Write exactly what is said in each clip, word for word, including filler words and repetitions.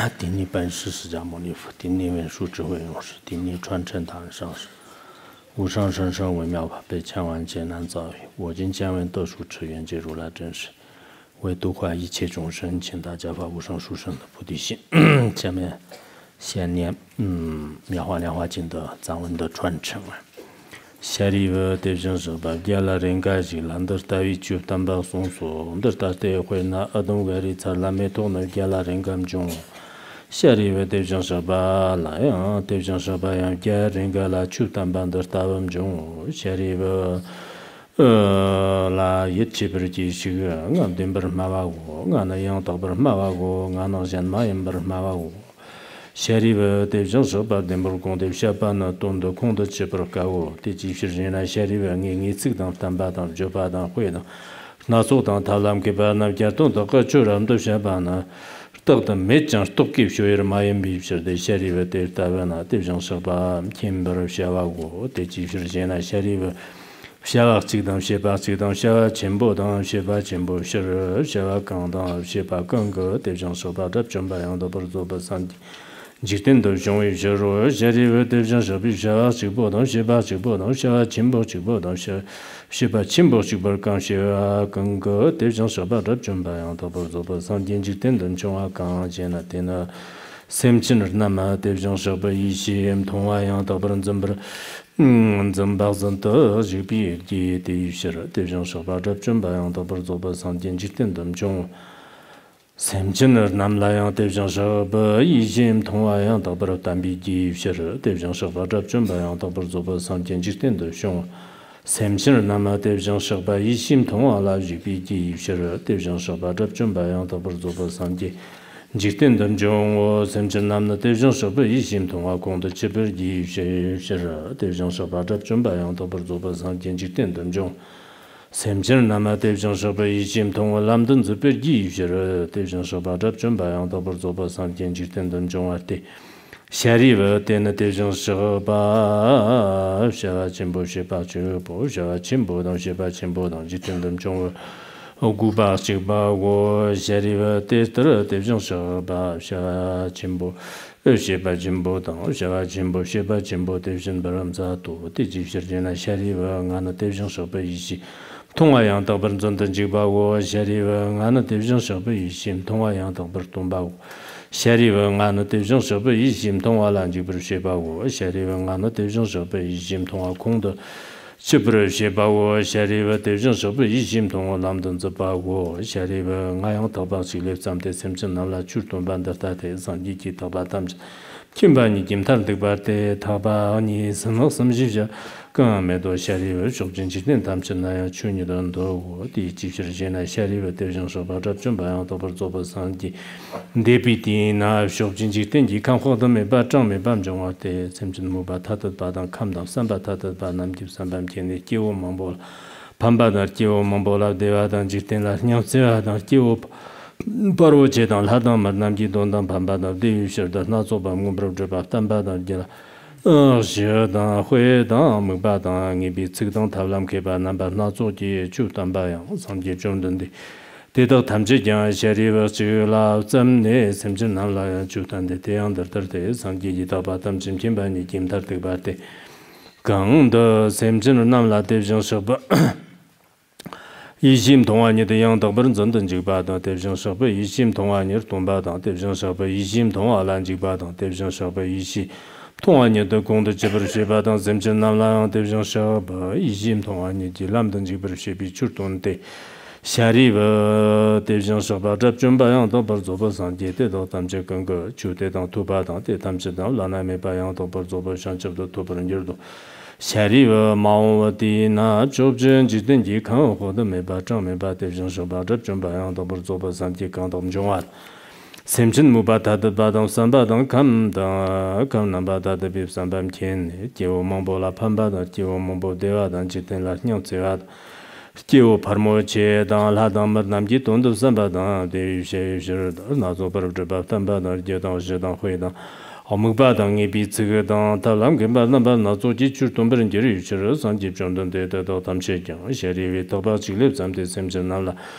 顶礼本师释迦牟尼佛，顶礼文殊智慧勇士，顶礼传承大恩上师。无上甚深微妙法，被千万劫难遭遇。我今见闻得殊持愿解如来真实，为度化一切众生，请大家发无上殊胜的菩提心。下面先念嗯妙法莲华经的藏文的传承啊。下里为对象是把第二人改进，兰德大于就担保松索，我们的大队会拿儿童为例，才来没多呢，第二人感中。下里为对象是把来啊，对象是把样家人个来就担保的大文中，下里为呃来一起不是继续啊，俺们不是马瓦国，俺那样都不是马瓦国，俺那现马也不是马瓦国。下里为对象是把电波工的下班呢，动的空的起不高，第几十年来下里为你你自当担保当就把当会的，那时候当他们给把那家动的个就让都下班呢。特的没讲都给学员买烟比是的，下里为对台湾那对象是把天不是下瓦国，对几十年来下里为下瓦这当下把这当下瓦全部当下把全部是下瓦刚当下把刚个对象是把这全部样都不是做不上的。几天都终于是说，下里为对象是比下瓦这不当下把这不当下瓦全部这不当下下把全部这不刚下瓦刚个对象是把这全部样都不是做不上的。几天都终啊刚见了天了，三千人那么对象是把一些同外样都不能怎么了，嗯，怎么把人的这比的的一些了，对象是把这全部样都不是做不上的。几天都终。三千人南来样对象是把一些同外样都不是单比的一些了，对象是把这全部样都不是做不上的。几天都终。三千人那么对象是把一些同外来这比的一些了，对象是把这全部样都不是做不上的。几天当中，我三千那么对象是把一些同外工的这边的一些些了，对象是把这全部样都不是做不上的。几天当中。三千人那么对象是把一些同外蓝灯这边的一些了，对象是把这全部样都不是做不上的。几天当中啊的。下里为对那对象是把下瓦全部是把全部下瓦全部当下把全部当几天当中，我估把是把我下里为对的对象是把下瓦全部，呃下把全部当下瓦全部下把全部对象把他们咋多，第几十年来下里为俺那对象是把一些。同外样都不是真正就把我下里为俺那对象是把一些同外样都不是东把我。下里为俺那对象是把一些同外蓝就不是学把我，下里为俺那对象是把一些同外空的，就不是学把我，下里为对象是把一些同外蓝灯子把我，下里为俺样都把这类咱们的三千拿来就东办的大台上一起都把他们，今把你今他的把的他把你什么什么就叫。更没多下里为说真几天他们现在去年的很多我第几十年来下里为对象说把这全部样都不是做不上的，对比的那说真几天你看活都没把账没办中啊的，甚至没把他的把当看到三把他的把那么就三百天的给我忙不了，盘把的给我忙不了对吧？当几天了，娘子啊当给我。把我接到他当嘛，南极东当盘把的，对于是的那做把我不是这把单把的给了。呃，是当会当没把当，你比这个当他们可以把那把那做的就当把样，上节中等的，得到他们这样下里边就老咱们的甚至拿来就当的这样的的的，上节一到把他们今天把你今他这把的，更的甚至拿来的人说不。一心同外你的样当不能真正就把当对象说不一心同外你东把当对象说不一心同外蓝就把当对象说不一心。同外你的功德基本是把当甚至拿来对象说不一心同外你的蓝灯基本是比出动的，下里为对象说把这全把样都不做不上的，得到他们这个个就得当土把当的，他们知道老奶没把样都不做不上，这不土不能有多。下里为毛的那周真几天几看活的没把账没把对象说把这全把样都不做不上的，刚到我们中啊。三千木把他的把当三把当看当看那把他的比三百天，结果蒙波拉潘把当结果蒙波对话当几天了娘子啊，结果帕莫切当拉当么南极东的三把当对于些是的那做不了这把三把当就当是当会当。我们把当一比这个当他啷个把那把那做起去东北人就是有些人上级中等的得到他们去讲，下里为都把这类咱们的身份拿了。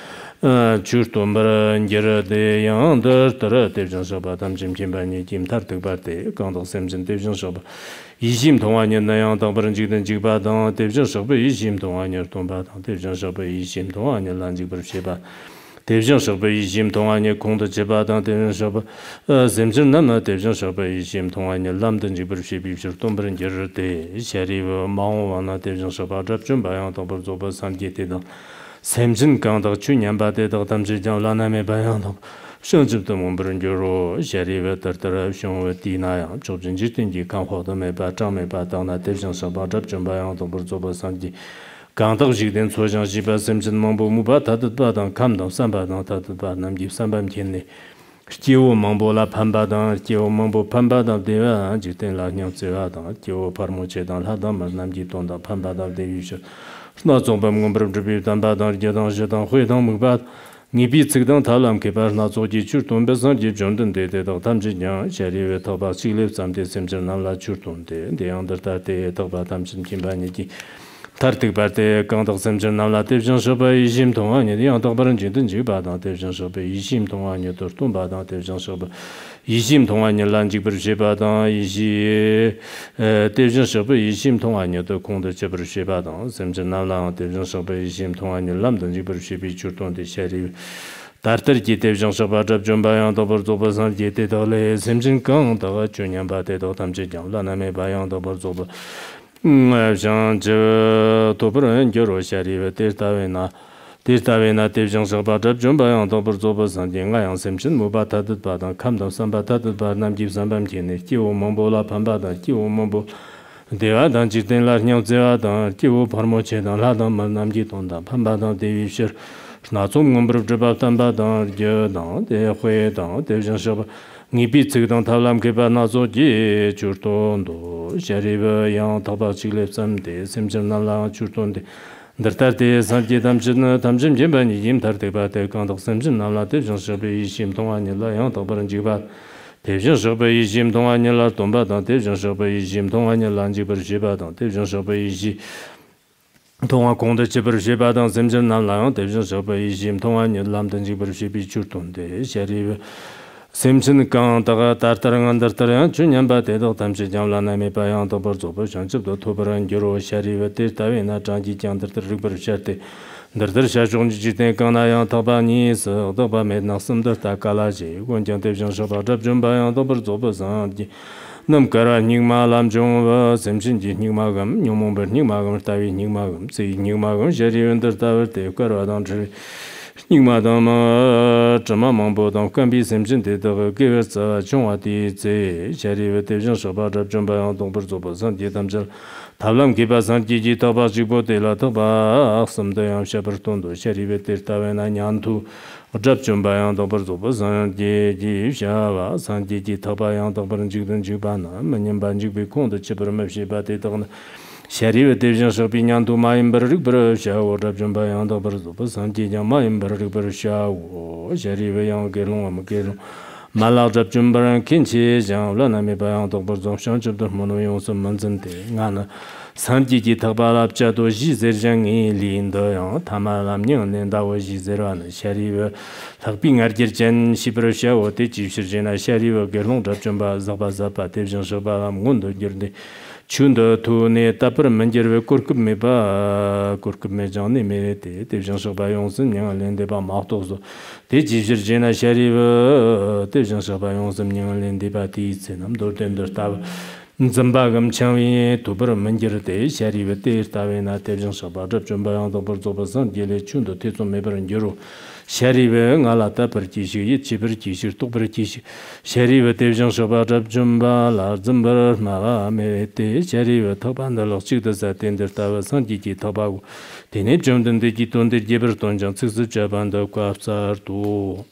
呃，就是多么人家的样的，得了对象说吧，他们今天把你今他这个把的，刚到深圳对象说吧，一心同啊年那样，当不人几等几把当对象说吧，一心同啊年同把当对象说吧，一心同啊年蓝几不是些吧。对象说吧，一心同啊年空的七八当对象说吧，呃，深圳那么对象说吧，一心同啊年蓝等几不是些比是东不人家是的，下里个忙完了对象说吧，这准备样当不做不三节的当。深圳刚到去年把这到他们这讲拉那没办样的，甚至都我们不能就说下里边得得了像我地那样，就真正经济看好的没把涨没把到那对象上把这准备样都不是做不上的，刚到这点错上西把深圳忙不木把他的把当看到三把当他的把那么就三百天内。结果忙不啦攀把当，结果忙不攀把当对吧？就等了娘最话当，结果怕么接当他当么那么就当到攀把当等于是。那总把我们不这边当把当接当是当会当木把，你比这个当他啷个把那做起去东北上去中等的的到他们这样下里边他把西里咱们的甚至那拉去东的，这样的他的他把他们是平板你的，他这个把的刚到甚至那拉的像说把一心同啊你的样到把人觉得就把当的像说把一心同啊你都东把当的像说把。一心同啊，你蓝几不是学把当一些呃，对人说不一心同啊，你都空的这不是学把当，甚至那浪对人说不一心同啊，你蓝等就不是学比就多的下里，但是这对人说把这准备样都不是做不上，这对到嘞，甚至刚到去年把对到他们这讲，那那没把样都不是做不，嗯，像这多不人就说下里对单位那。第三位呢，对象说把这准备样都不是做不上的，俺样深圳没把他的把当看到三把他的把南极三百天的，就我们不拉盘把当，就我们不，对啊，当就等拉娘子啊当，就我旁边去当拉当嘛南极当当盘把当对于是，那种我们不是这把三把当就当对会当对象说吧。你比这个当他们给把那做的就多多，下里边样他把这个什么的，深圳那拉就多的。दरतार ते सांचे तमचिन तमचिन जेबा नि जिम थर ते बा ते कां तो समचिन नाला ते जन सबे इसिम तोंगा नि ला yang तो बरन जिबा ते जन सबे इसिम तोंगा नि ला तोंबा ता ते जन सबे इसिम तोंगा नि ला जि बर जिबा ता ते जन सबे इसि तोंगा कों de जिबर जिबा ता समचिन नाला yang ते जन सबे इसिम तोंगा नि lam तन जिबर जिबि चुर तों de शरी Simsin Kang Taga Tartarang under Taran, Chunyamba Tedo Tamsi Jamlana Mepayan Topor Zopo, Shanship, the Toparan Giro, Shari, Tavina, Janji Jan, the River Shate, the Shajon Jite Kanayan Tabani, Toba made Nasum the Takalaji, when Jantation Shaba, Jumbayan, Topor Zopo, Sandi, Numkara, Nigma, Lam Jong, Simsin, Nigmagam, Number Nigmagam, Tavi, Nigmagam, see Nigmagam, Shari under Tower, Tekara, Dantry. 你妈他妈这么忙不当，干比深圳的这个给我这中华的这下里的人说把这准备样东不做不上的，他们这他们给把上几几他把直播的了，他把什么的样下边东多下里的台湾那年头，我这准备样东不做不上的的下吧，上几几他把样东不能就能就办了，每年办就被空的，这不是没些把的当呢。 Shari de vision shopping and to my embarrassing brush or Rabjan by and over the person, Tijan, my embarrassing brush, Shari young girl, Makero, Mala Rabjumber and Kinchi, Jan, Lanami by and over the Shanch of the Monoyon, some Manzante, Nana, Santi Tabala Chato, Gizerjan, Linda, Tamalam, and that was Gizeran, Shari, Taping Argirjan, Shibrasha, or Tichirjana, Shari, Gerlon, Rabjumba, Zabazapa, Tijan Shabalam, Mundo, Girde. Chunda to ne tapper menjer kurkup me ba kurkup me jani me te te jan so ba yong sin yang len de ba ma to so te ji jir jena shari te jan so ba yong sin yang len de ba ti se nam do den der ta zamba gam chang wi to ber menjer te shari we te ta we na te jan so ba de chum ba yang do ber zo ba san de le chunda te so me ber njero Sharive Ngalata Pertishi, Chibertishi, Topertishi, Sharive Tejan Soba Jumba, La Zumber, Mara, Merete, Sharive Topanda, Lochitas attended Tava Santiki Tobago, the Neptune and the Giton de Giberton, Jan Six Jabanda, Quapsar to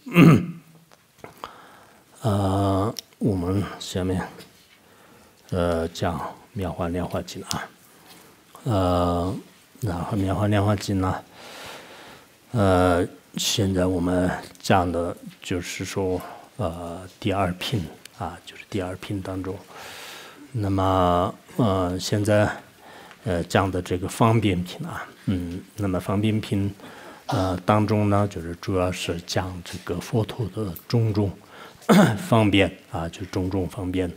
a woman, Shame, uh, Jiang, Miahua Niahua Jina, uh, Miahua Niahua Jina, uh, 现在我们讲的就是说，呃，第二品啊，就是第二品当中，那么呃，现在呃讲的这个方便品啊，嗯，那么方便品， 呃当中呢，就是主要是讲这个佛陀的种种方便啊，就种种方便。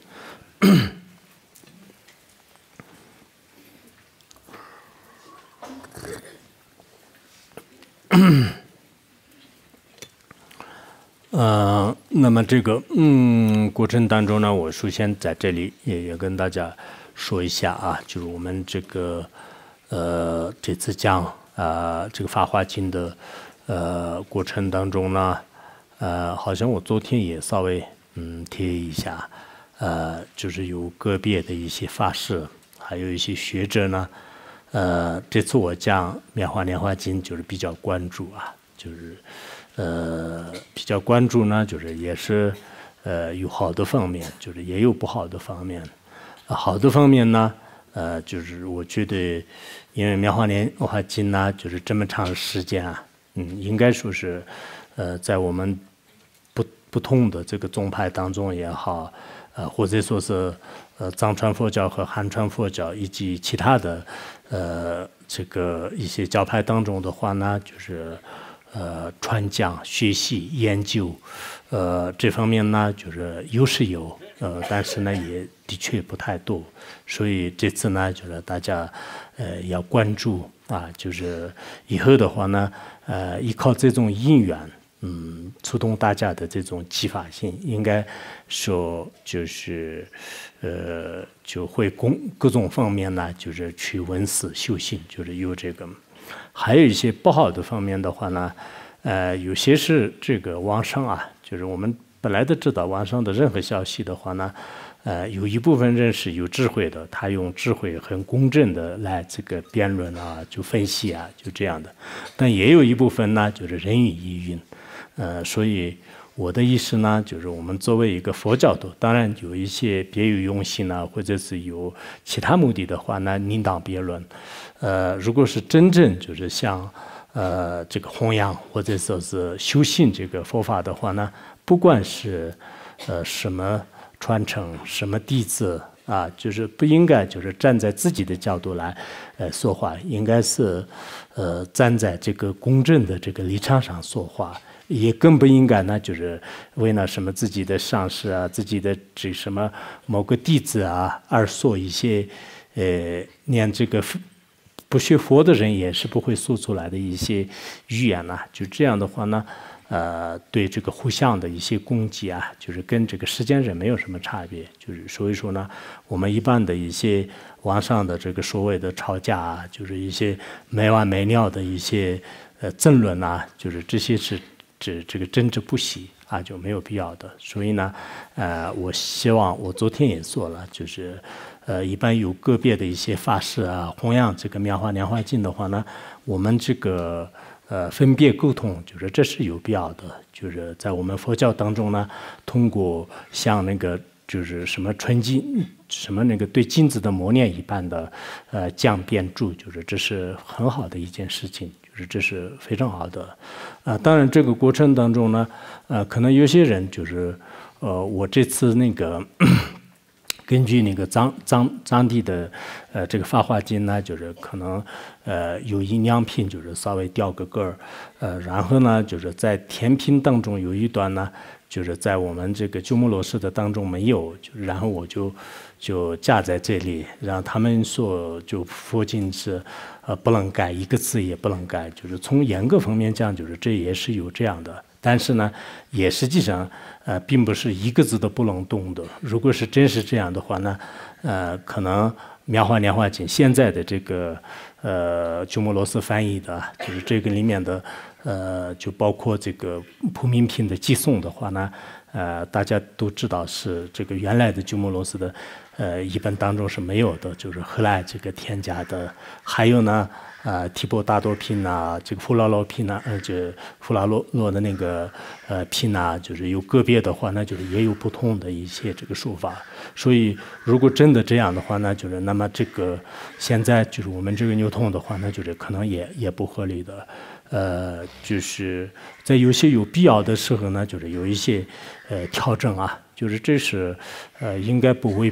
呃，那么这个嗯过程当中呢，我首先在这里也也跟大家说一下啊，就是我们这个呃这次讲啊、呃、这个《法华经》的呃过程当中呢，呃，好像我昨天也稍微嗯提一下，呃，就是有个别的一些法师，还有一些学者呢，呃，这次我讲《妙法莲华经》就是比较关注啊，就是。呃，比较关注呢，就是也是，呃，有好的方面，就是也有不好的方面。呃、好的方面呢，呃，就是我觉得，因为《妙法莲华经》呢，就是这么长的时间啊，嗯，应该说是，呃，在我们不不同的这个宗派当中也好，呃，或者说是呃藏传佛教和汉传佛教以及其他的呃这个一些教派当中的话呢，就是。呃，传讲、学习、研究，呃，这方面呢，就是有是有，呃，但是呢，也的确不太多。所以这次呢，就是大家呃要关注啊，就是以后的话呢，呃，依靠这种因缘，嗯，触动大家的这种激发性，应该说就是呃，就会供各种方面呢，就是去闻思修行，就是有这个。还有一些不好的方面的话呢，呃，有些是这个网上啊，就是我们本来都知道，网上的任何消息的话呢，呃，有一部分人是有智慧的，他用智慧很公正的来这个辩论啊，就分析啊，就这样的。但也有一部分呢，就是人云亦云，呃，所以我的意思呢，就是我们作为一个佛教徒，当然有一些别有用心呢，或者是有其他目的的话呢，另当别论。呃，如果是真正就是像呃这个弘扬或者说是修信这个佛法的话呢，不管是呃什么传承什么弟子啊，就是不应该就是站在自己的角度来呃说话，应该是呃站在这个公正的这个立场上说话，也更不应该呢就是为了什么自己的上师啊、自己的这什么某个弟子啊而说一些呃连这个。不学佛的人也是不会说出来的一些语言呐、啊，就这样的话呢，呃，对这个互相的一些攻击啊，就是跟这个世间人没有什么差别。就是所以说呢，我们一般的一些网上的这个所谓的吵架啊，就是一些没完没了的一些呃争论呐，就是这些是指这个争执不息啊，就没有必要的。所以呢，呃，我希望我昨天也说了，就是。呃，一般有个别的一些法师啊，弘扬这个妙法莲华经的话呢，我们这个呃分别沟通，就是这是有必要的。就是在我们佛教当中呢，通过像那个就是什么纯金，什么那个对金子的磨练一般的呃讲辩注，就是这是很好的一件事情，就是这是非常好的。啊、呃，当然这个过程当中呢，呃，可能有些人就是呃，我这次那个。根据那个藏藏藏地的呃这个法华经呢，就是可能呃有阴阳品，就是稍微掉个个儿，呃，然后呢就是在天品当中有一段呢，就是在我们这个鸠摩罗什的当中没有，就然后我就就加在这里，让他们说就佛经是呃不能改，一个字也不能改，就是从严格方面讲，就是这也是有这样的。但是呢，也实际上，呃，并不是一个字都不能动的。如果是真是这样的话呢，呃，可能《妙法莲华经》现在的这个呃鸠摩罗什翻译的，就是这个里面的呃，就包括这个普明品的寄送的话呢，呃，大家都知道是这个原来的鸠摩罗什的呃译本当中是没有的，就是后来这个添加的。还有呢。啊，提婆达多品呐，这个富拉罗品呐，呃，就富拉罗罗的那个呃品呐，就是有个别的话，那就是也有不同的一些这个说法。所以，如果真的这样的话呢，就是那么这个现在就是我们这个牛通的话，那就是可能也也不合理的。呃，就是在有些有必要的时候呢，就是有一些呃调整啊，就是这是呃应该不违背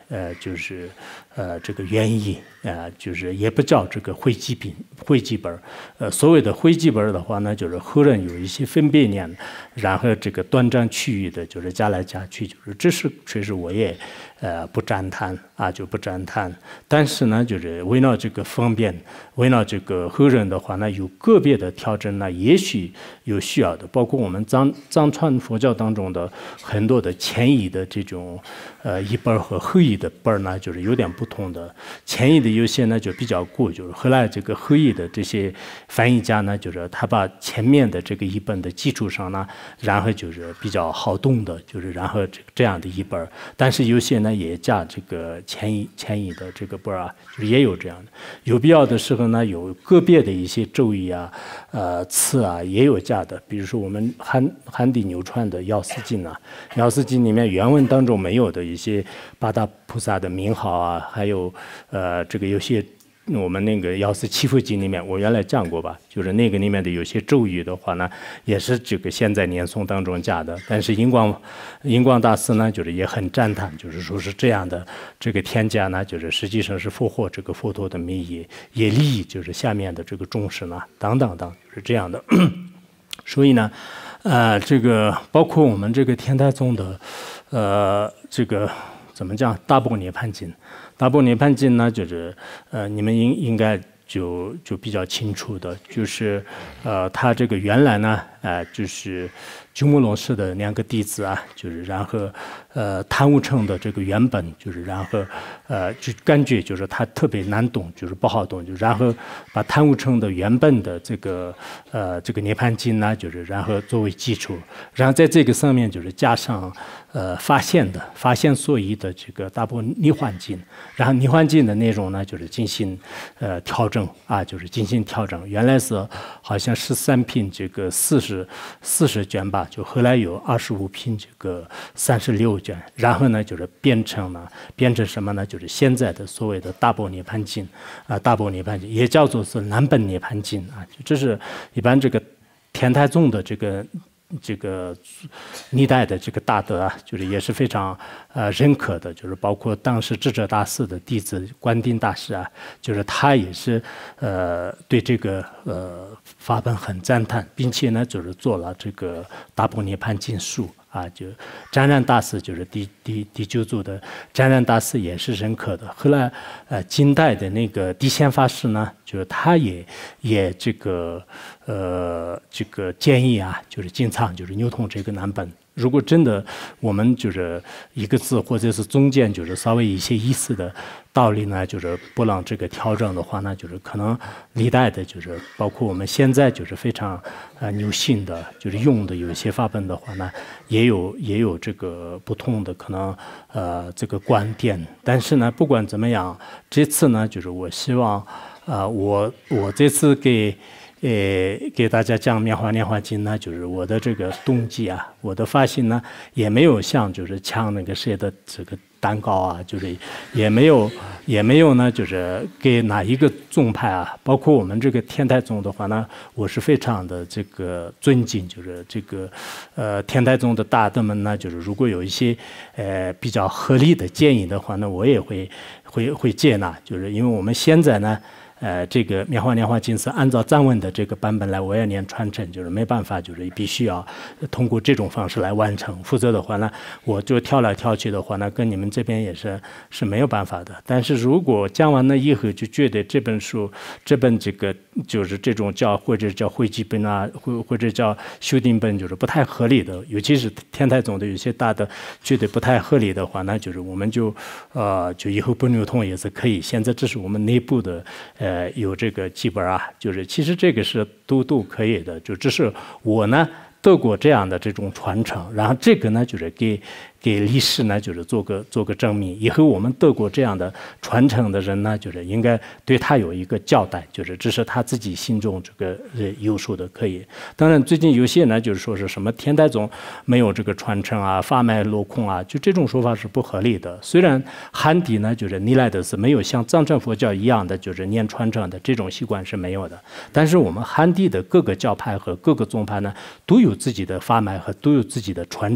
呃，就是呃这个原意啊、呃，就是也不叫这个会记本会记本，呃，所谓的会记本的话呢，就是后人有一些分别念，然后这个断章取义的，就是加来加去，就是这是确实我也呃不赞叹啊，就不赞叹。但是呢，就是为了这个方便，为了这个后人的话呢，有个别的调整呢，也许有需要的，包括我们藏藏传佛教当中的很多的前译的这种呃译本和后译的本呢，就是有点不同的。前译的有些呢就比较古，就是后来这个后译的这些翻译家呢，就是他把前面的这个译本的基础上呢，然后就是比较好懂的，就是然后这这样的译本，但是有些呢也加这个前译前译的这个本啊，就是也有这样的。有必要的时候呢，有个别的一些咒语啊、呃词啊也有加的，比如说我们汉汉地流传的《药师经》啊，《药师经》里面原文当中没有的一些八大菩萨的名号啊，还有呃这个有些我们那个《药师祈福经》里面，我原来讲过吧，就是那个里面的有些咒语的话呢，也是这个现在念诵当中加的。但是印光印光大师呢，就是也很赞叹，就是说是这样的这个添加呢，就是实际上是俘获这个佛陀的名义，也利益就是下面的这个众生呢，等等等，就是这样的。所以呢，呃，这个包括我们这个天台宗的，呃，这个怎么讲大般涅槃经。大般涅槃经呢，就是呃，你们应应该就就比较清楚的，就是呃，他这个原来呢，呃，就是鸠摩罗什的两个弟子啊，就是然后呃，贪无称的这个原本就是然后呃，就感觉就是他特别难懂，就是不好懂，就然后把贪无称的原本的这个呃这个涅槃经呢，就是然后作为基础，然后在这个上面就是加上呃发现的发现所依的这个大般涅槃经。然后涅槃经的内容呢，就是进行呃调整啊，就是进行调整。原来是好像十三品这个四十四十卷吧，就后来有二十五品这个三十六卷，然后呢就是变成了变成什么呢？就是现在的所谓的大般涅槃经啊，大般涅槃经也叫做是南本涅槃经啊，这是一般这个天台宗的这个。这个历代的这个大德啊，就是也是非常呃认可的，就是包括当时智者大师的弟子观定大师啊，就是他也是呃对这个呃法本很赞叹，并且呢就是做了这个大般涅槃经书啊，就湛然大师就是第第第九祖的湛然大师也是认可的。后来呃近代的那个地显法师呢，就是他也也这个呃这个建议啊，就是经常就是牛通这个南本。如果真的我们就是一个字或者是中间就是稍微一些意思的道理呢，就是不让这个调整的话呢，就是可能历代的就是包括我们现在就是非常呃牛信的，就是用的有一些法本的话呢，也有也有这个不同的可能呃这个观点。但是呢，不管怎么样，这次呢就是我希望呃我我这次给。呃，给大家讲《妙法莲华经》呢，就是我的这个动机啊，我的发心呢，也没有像就是抢那个谁的这个蛋糕啊，就是也没有也没有呢，就是给哪一个宗派啊，包括我们这个天台宗的话呢，我是非常的这个尊敬，就是这个呃天台宗的大德们呢，就是如果有一些呃比较合理的建议的话呢，我也会会会接纳，就是因为我们现在呢。呃，这个《妙法莲华经》是按照藏文的这个版本来我要念传承，就是没办法，就是必须要通过这种方式来完成，否则的话呢，我就跳来跳去的话呢，跟你们这边也是是没有办法的。但是如果讲完了以后就觉得这本书、这本这个就是这种叫或者叫汇集本啊，或或者叫修订本，就是不太合理的，尤其是天台宗的有些大的觉得不太合理的话，那就是我们就呃就以后不流通也是可以。现在这是我们内部的。呃，有这个基本啊，就是其实这个是都都可以的，就只是我呢得过这样的这种传承，然后这个呢就是给给历史呢就是做个做个证明，以后我们得过这样的传承的人呢，就是应该对他有一个交代，就是这是他自己心中这个呃有数的可以。当然最近有些呢就是说是什么天台宗没有这个传承啊，法脉落空啊，就这种说法是不合理的。虽然汉地呢就是历来的是没有像藏传佛教一样的就是念传承的这种习惯是没有的，但是我们汉地的各个教派和各个宗派呢都有自己的法脉和都有自己的传承。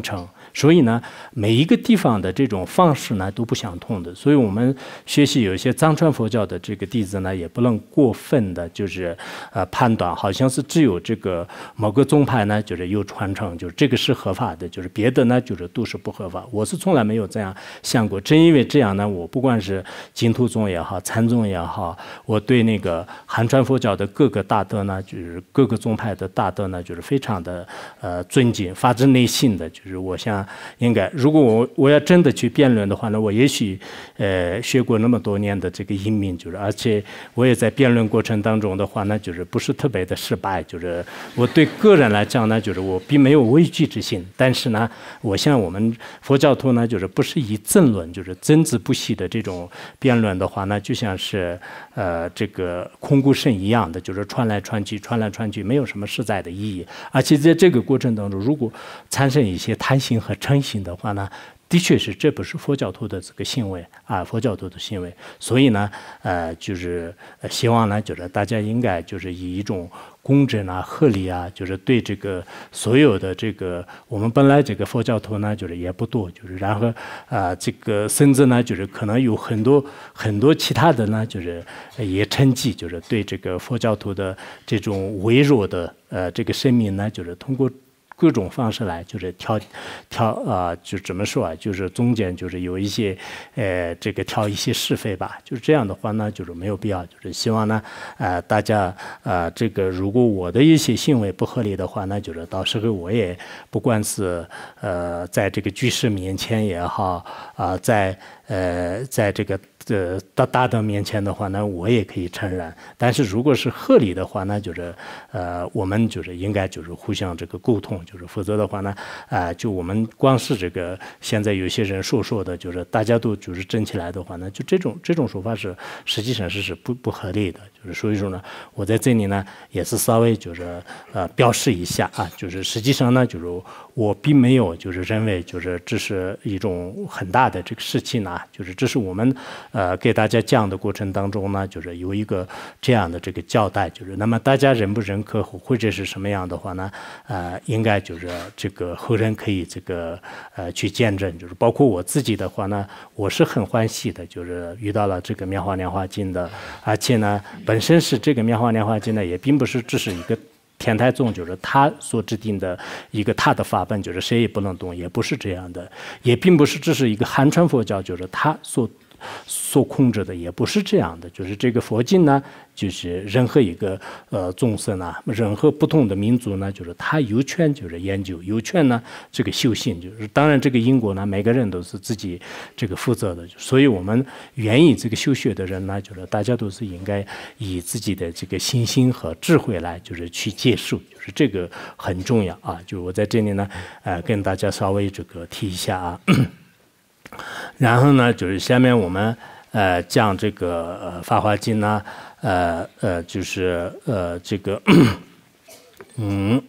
所以呢，每一个地方的这种方式呢都不相同的，所以我们学习有一些藏传佛教的这个弟子呢，也不能过分的就是呃判断，好像是只有这个某个宗派呢就是有传承，就是这个是合法的，就是别的呢就是都是不合法。我是从来没有这样想过，正因为这样呢，我不管是净土宗也好，禅宗也好，我对那个汉传佛教的各个大德呢，就是各个宗派的大德呢，就是非常的呃尊敬，发自内心的，就是我想应该，如果我我要真的去辩论的话呢，我也许呃学过那么多年的这个英明，就是而且我也在辩论过程当中的话呢，就是不是特别的失败，就是我对个人来讲呢，就是我并没有畏惧之心，但是呢，我像我们佛教徒呢，就是不是以争论，就是争执不息的这种辩论的话呢，就像是呃这个空谷声一样的，就是传来传去，传来传去，没有什么实在的意义。而且在这个过程当中，如果产生一些贪心和嗔心的话呢，的确是这不是佛教徒的这个行为啊，佛教徒的行为。所以呢，呃，就是希望呢，就是大家应该就是以一种公正啊、合理啊，就是对这个所有的这个我们本来这个佛教徒呢，就是也不多，就是然后啊、呃，这个甚至呢，就是可能有很多很多其他的呢，就是也趁机就是对这个佛教徒的这种微弱的呃这个生命呢，就是通过各种方式来，就是挑挑啊、呃，就怎么说啊？就是中间就是有一些，呃，这个挑一些是非吧。就是这样的话呢，就是没有必要。就是希望呢，呃，大家呃，这个如果我的一些行为不合理的话呢，就是到时候我也不管是呃，在这个居士面前也好啊、呃，在呃，在这个。呃，大大的面前的话呢，我也可以承认。但是如果是合理的话呢，就是呃，我们就是应该就是互相这个沟通，就是否则的话呢，啊、呃，就我们光是这个现在有些人说说的，就是大家都就是争起来的话呢，就这种这种说法是实际上是是不不合理的。就是所以说呢，我在这里呢也是稍微就是呃表示一下啊，就是实际上呢，就是我并没有就是认为就是这是一种很大的这个事情啊，就是这是我们呃给大家讲的过程当中呢，就是有一个这样的这个交代，就是那么大家认不认可或者是什么样的话呢，呃，应该就是这个后人可以这个呃去见证，就是包括我自己的话呢，我是很欢喜的，就是遇到了这个妙法莲华经的，而且呢。本身是这个妙法莲华经呢，也并不是只是一个天台宗，就是他所制定的一个他的法本，就是谁也不能动，也不是这样的，也并不是只是一个汉传佛教，就是他所所控制的，也不是这样的，就是这个佛经呢，就是任何一个呃众生呢，任何不同的民族呢，就是他有权就是研究，有权呢这个修行，就是当然这个因果呢，每个人都是自己这个负责的，所以我们愿意这个修学的人呢，就是大家都是应该以自己的这个信心和智慧来，就是去接受，就是这个很重要啊。就我在这里呢，呃，跟大家稍微这个提一下啊。然后呢，就是下面我们呃讲这个呃《法华经》呢，呃呃就是呃这个嗯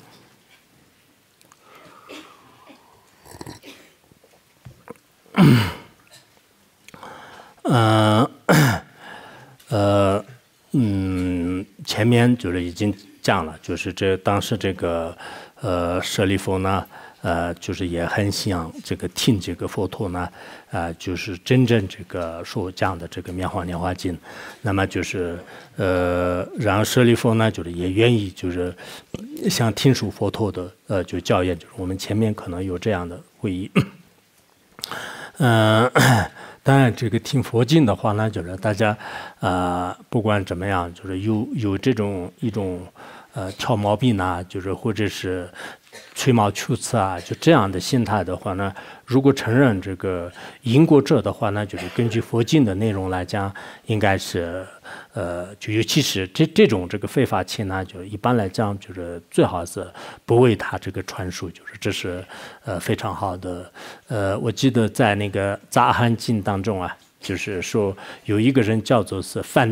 呃呃嗯前面就是已经讲了，就是这当时这个呃舍利弗呢。呃，就是也很想这个听这个佛陀呢，呃，就是真正这个所讲的这个妙法莲华经，那么就是呃，然后舍利弗呢，就是也愿意就是想听说佛陀的呃，就教言，就是我们前面可能有这样的会议，嗯、呃，当然这个听佛经的话呢，就是大家啊、呃，不管怎么样，就是有有这种一种呃挑毛病呐，就是或者是。吹毛求疵啊，就这样的心态的话呢，如果承认这个因果者的话呢，就是根据佛经的内容来讲，应该是呃，就尤其是这这种这个非法情呢，就一般来讲就是最好是不为他这个传输，就是这是呃非常好的。呃，我记得在那个杂罕经当中啊。就是说，有一个人叫做是范尼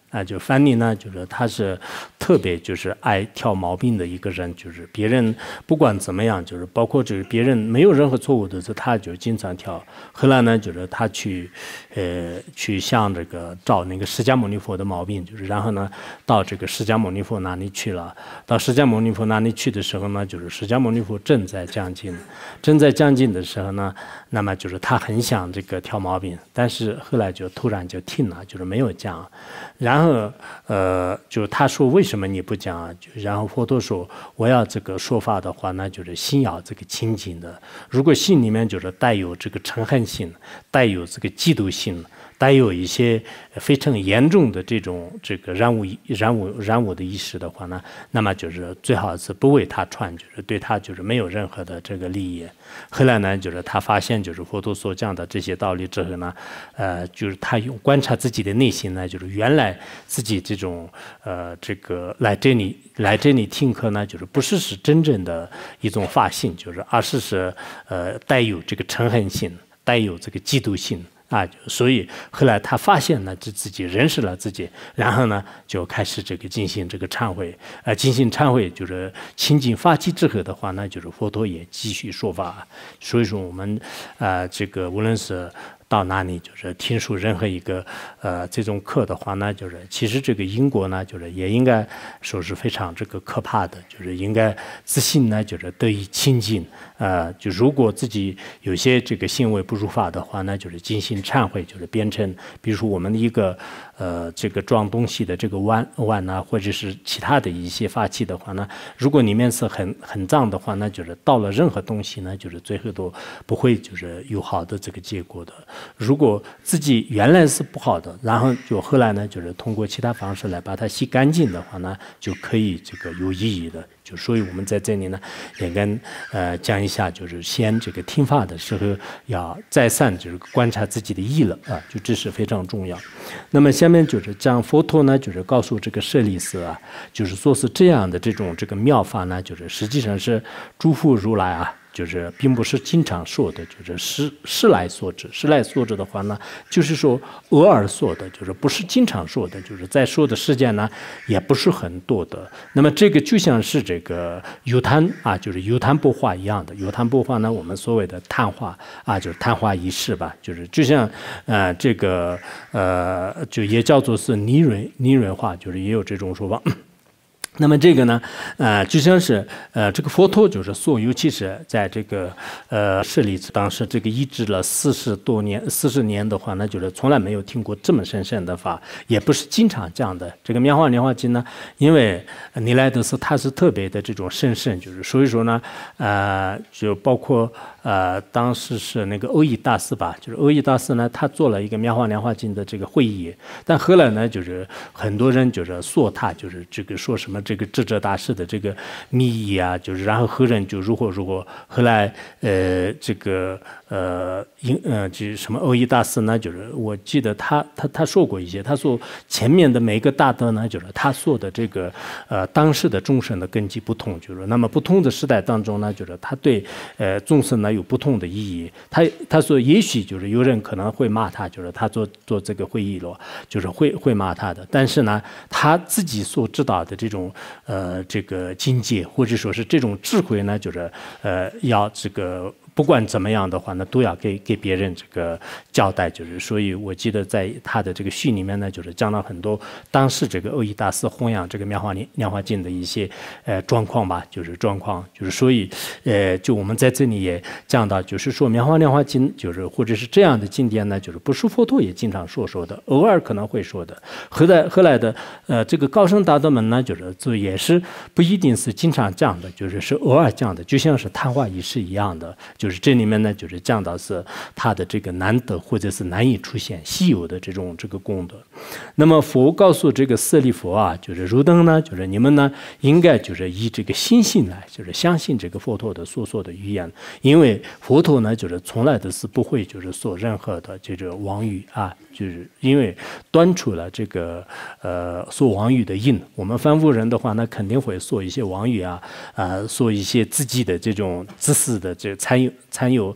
啊，就范尼呢，就是他是特别就是爱挑毛病的一个人，就是别人不管怎么样，就是包括就是别人没有任何错误的时候，他就经常挑。后来呢，就是他去呃去向这个找那个释迦牟尼佛的毛病，就是然后呢到这个释迦牟尼佛那里去了。到释迦牟尼佛那里去的时候呢，就是释迦牟尼佛正在讲经，正在讲经的时候呢，那么就是他很想这个挑毛病，但是后来就突然就停了，就是没有讲。然后，呃，就他说为什么你不讲啊？就然后佛陀说，我要这个说法的话呢，就是心要这个清净的。如果心里面就是带有这个嗔恨心，带有这个嫉妒心，带有一些非常严重的这种这个染污染污染污的意识的话呢，那么就是最好是不为他传，就是对他就是没有任何的这个利益。后来呢，就是他发现就是佛陀所讲的这些道理之后呢，呃，就是他用观察自己的内心呢，就是原来自己这种呃这个来这里来这里听课呢，就是不是是真正的一种发心，就是而是是呃带有这个嗔恨心，带有这个嫉妒心。啊，所以后来他发现呢，就自己认识了自己，然后呢就开始这个进行这个忏悔，呃，进行忏悔就是清净发起之后的话呢，就是佛陀也继续说法。所以说我们呃这个无论是到哪里就是听说任何一个呃这种课的话呢，就是其实这个因果呢，就是也应该说是非常这个可怕的，就是应该自信呢就是得以清净。呃，就如果自己有些这个行为不如法的话呢，就是进行忏悔，就是变成比如说我们的一个呃这个装东西的这个碗碗啊，或者是其他的一些法器的话呢，如果里面是很很脏的话呢，就是倒了任何东西呢，就是最后都不会就是有好的这个结果的。如果自己原来是不好的，然后就后来呢，就是通过其他方式来把它洗干净的话呢，就可以这个有意义的。就所以我们在这里呢，也跟呃讲一下，就是先这个听法的时候要再三就是观察自己的意了啊，就这是非常重要。那么下面就是讲佛陀呢，就是告诉这个舍利子啊，就是说是这样的这种这个妙法呢，就是实际上是诸佛如来啊。就是并不是经常说的，就是时时来说之。时来说之的话呢，就是说偶尔说的，就是不是经常说的，就是在说的时间呢也不是很多的。那么这个就像是这个有谈啊，就是有谈不化一样的。有谈不化呢，我们所谓的谈话啊，就是谈话仪式吧，就是就像呃这个呃就也叫做是拟人拟人化，就是也有这种说法。那么这个呢，呃，就像是呃，这个佛陀就是说，尤其是在这个呃舍利子当时这个医治了四十多年、四十年的话呢，就是从来没有听过这么神圣的法，也不是经常这样的。这个《妙法莲华经》呢，因为尼莱德斯他是特别的这种神圣，就是所以说呢，呃，就包括呃当时是那个欧义大师吧，就是欧义大师呢，他做了一个《妙法莲华经》的这个会议，但后来呢，就是很多人就是说他就是这个说什么。这个智者大师的这个密意啊，就是然后后人就如何如何，后来呃这个呃因呃就是什么欧义大师呢，就是我记得他他他说过一些，他说前面的每一个大德呢，就是他说的这个呃当时的众生的根基不同，就是那么不同的时代当中呢，就是他对呃众生呢有不同的意义。他他说也许就是有人可能会骂他，就是他做做这个会议了，就是会会骂他的，但是呢他自己所知道的这种。呃，这个境界或者说是这种智慧呢，就是呃，要这个不管怎么样的话呢，都要给给别人这个交代。就是所以我记得在他的这个序里面呢，就是讲了很多当时这个欧义大师弘扬这个妙法莲华经的一些呃状况吧，就是状况，就是所以呃，就我们在这里也讲到，就是说妙法莲华经就是或者是这样的经典呢，就是不是佛陀也经常说说的，偶尔可能会说的。后来后来的呃这个高僧大德们呢，就是这也是不一定是经常讲的，就是是偶尔讲的，就像是谈话仪式一样的。就是这里面呢，就是讲到是他的这个难得或者是难以出现、稀有的这种这个功德。那么佛告诉这个舍利弗啊，就是如等呢，就是你们呢应该就是以这个心性来，就是相信这个佛陀的所说的语言，因为佛陀呢就是从来都是不会就是说任何的这个妄语啊，就是因为断除了这个呃说妄语的因。我们凡夫人的话呢，肯定会说一些妄语啊，呃，说一些自己的这种自私的这参有参有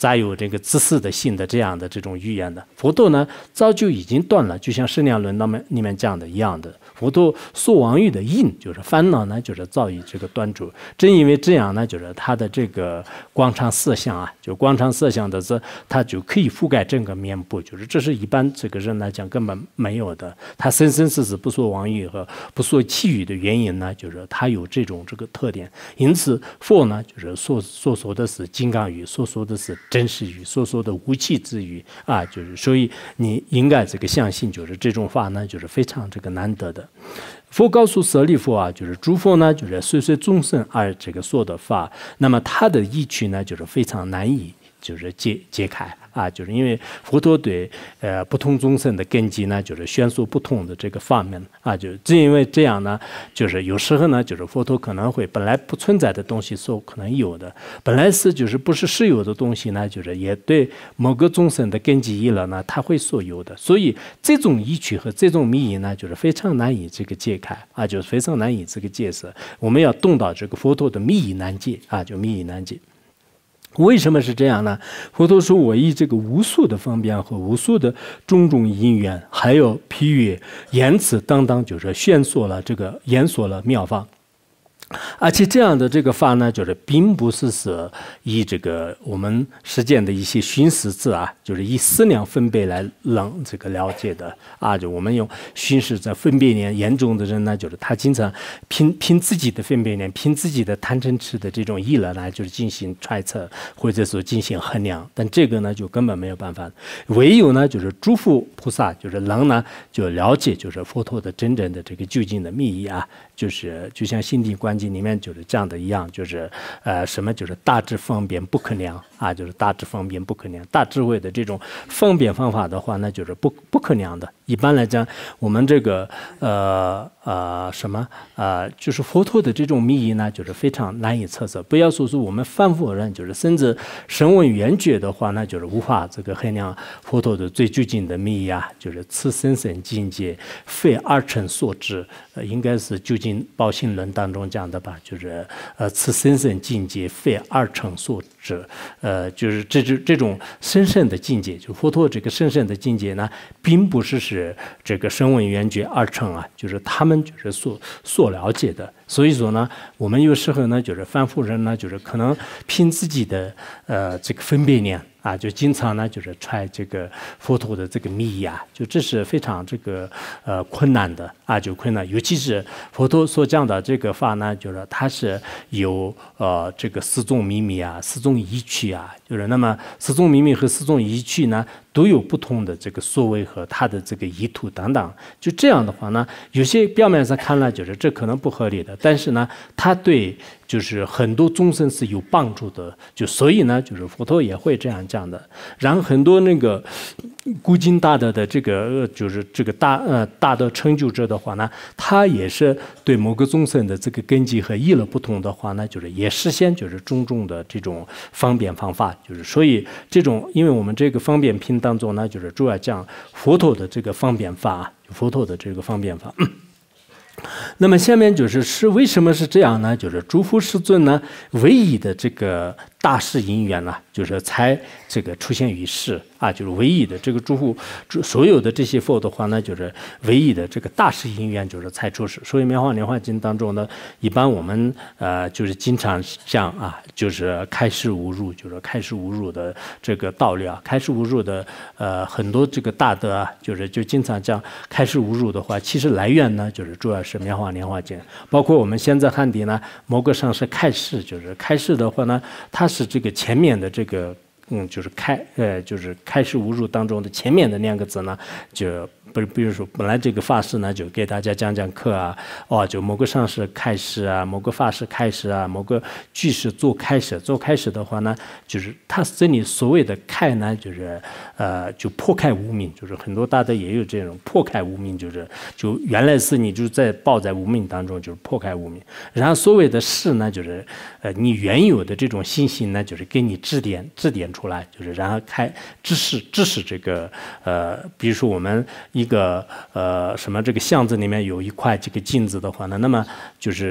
载有这个知识的性的这样的这种语言的。佛陀呢，早就已经断了，就像《释量论》那么里面讲的一样的。佛陀所妄语的因，就是烦恼呢，就是早已这个断除。正因为这样呢，就是他的这个广长色相啊，就广长色相的这，它就可以覆盖整个面部，就是这是一般这个人来讲根本没有的。他生生世世不说妄语和不说绮语的原因呢，就是他有这种这个特点。因此，佛呢，就是所所说的是金刚语，所说的是真实语，所说的无气之语啊，就是所以你应该这个相信，就是这种话呢，就是非常这个难得的。佛告诉舍利弗啊，就是诸佛呢，就是随随众生而这个说的法，那么他的意趣呢，就是非常难以就是解解开啊，就是因为佛陀对呃不同众生的根基呢，就是宣说不同的这个法门啊，就正因为这样呢，就是有时候呢，就是佛陀可能会本来不存在的东西说可能有的，本来是就是不是实有的东西呢，就是也对某个众生的根基一了呢，他会说有的，所以这种意趣和这种密意呢，就是非常难以这个解开啊，就是非常难以这个解释，我们要动到这个佛陀的密意难解啊，就密意难解。为什么是这样呢？佛陀说：“我以这个无数的方便和无数的种种因缘，还有譬喻、言辞等等，就是宣说了这个演说了妙法。”而且这样的这个法呢，就是并不是是以这个我们实践的一些熏食字啊，就是以思量分别来让这个了解的啊。就我们用熏食在分别念严重的人呢，就是他经常凭凭自己的分别念，凭自己的贪嗔痴的这种意乐来就是进行揣测，或者说进行衡量。但这个呢，就根本没有办法。唯有呢，就是诸佛菩萨，就是能呢，就了解就是佛陀的真正的这个究竟的密意啊。就是就像心地观经里面就是这样的一样，就是呃什么就是大智方便不可量啊，就是大智方便不可量，大智慧的这种方便方法的话，那就是不不可量的。一般来讲，我们这个呃呃什么呃，就是佛陀的这种密意呢，就是非常难以测测。不要说是我们凡夫人，就是甚至声闻缘觉的话，那就是无法这个衡量佛陀的最究竟的密意啊，就是此生生境界，非二乘所知，呃，应该是究竟。报信论当中讲的吧，就是呃，此生生境界非二乘所知，呃，就是这这这种深深的境界，就佛陀这个深深的境界呢，并不是是这个声闻缘觉二乘啊，就是他们就是所所了解的。所以说呢，我们有时候呢，就是凡夫人呢，就是可能凭自己的呃这个分别念。啊，就经常呢，就是揣这个佛陀的这个密意啊，就这是非常这个呃困难的啊，就困难。尤其是佛陀所讲的这个法呢，就是它是有呃这个四种秘密啊，四种意趣啊，就是那么四种秘密和四种意趣呢，都有不同的这个所谓和它的这个意图等等。就这样的话呢，有些表面上看来就是这可能不合理的，但是呢，它对就是很多众生是有帮助的。就所以呢，就是佛陀也会这样讲的，让很多那个古今大德的这个就是这个大呃大德成就者的话呢，他也是对某个众生的这个根基和意乐不同的话呢，就是也实现就是种种的这种方便方法。就是所以这种，因为我们这个方便品当中呢，就是主要讲佛陀的这个方便法，佛陀的这个方便法。那么下面就是是为什么是这样呢？就是诸佛世尊呢，唯一的这个大事因缘呢，就是才这个出现于世啊，就是唯一的这个诸佛所有的这些佛的话呢，就是唯一的这个大事因缘就是才出世。所以《妙法莲华经》当中呢，一般我们呃就是经常讲啊，就是开示无入，就是开示无入的这个道理啊，开示无入的呃很多这个大德啊，就是就经常讲开示无入的话，其实来源呢就是主要是《妙法莲华经》，包括我们现在汉地呢，某个上是开示，就是开示的话呢，它是这个前面的这个嗯，就是开呃，就是开示无入当中的前面的两个字呢，就不是，比如说本来这个法师呢，就给大家讲讲课啊，哦，就某个上师开示啊，某个法师开示啊，某个居士做开示，做开示的话呢，就是他这里所谓的开呢，就是呃，就破开无明，就是很多大德也有这种破开无明，就是就原来是你就在抱在无明当中，就是破开无明。然后所谓的示呢，就是呃，你原有的这种信息呢，就是给你指点指点出来，就是然后开知识知识这个呃，比如说我们一个呃什么这个巷子里面有一块这个镜子的话呢，那么就是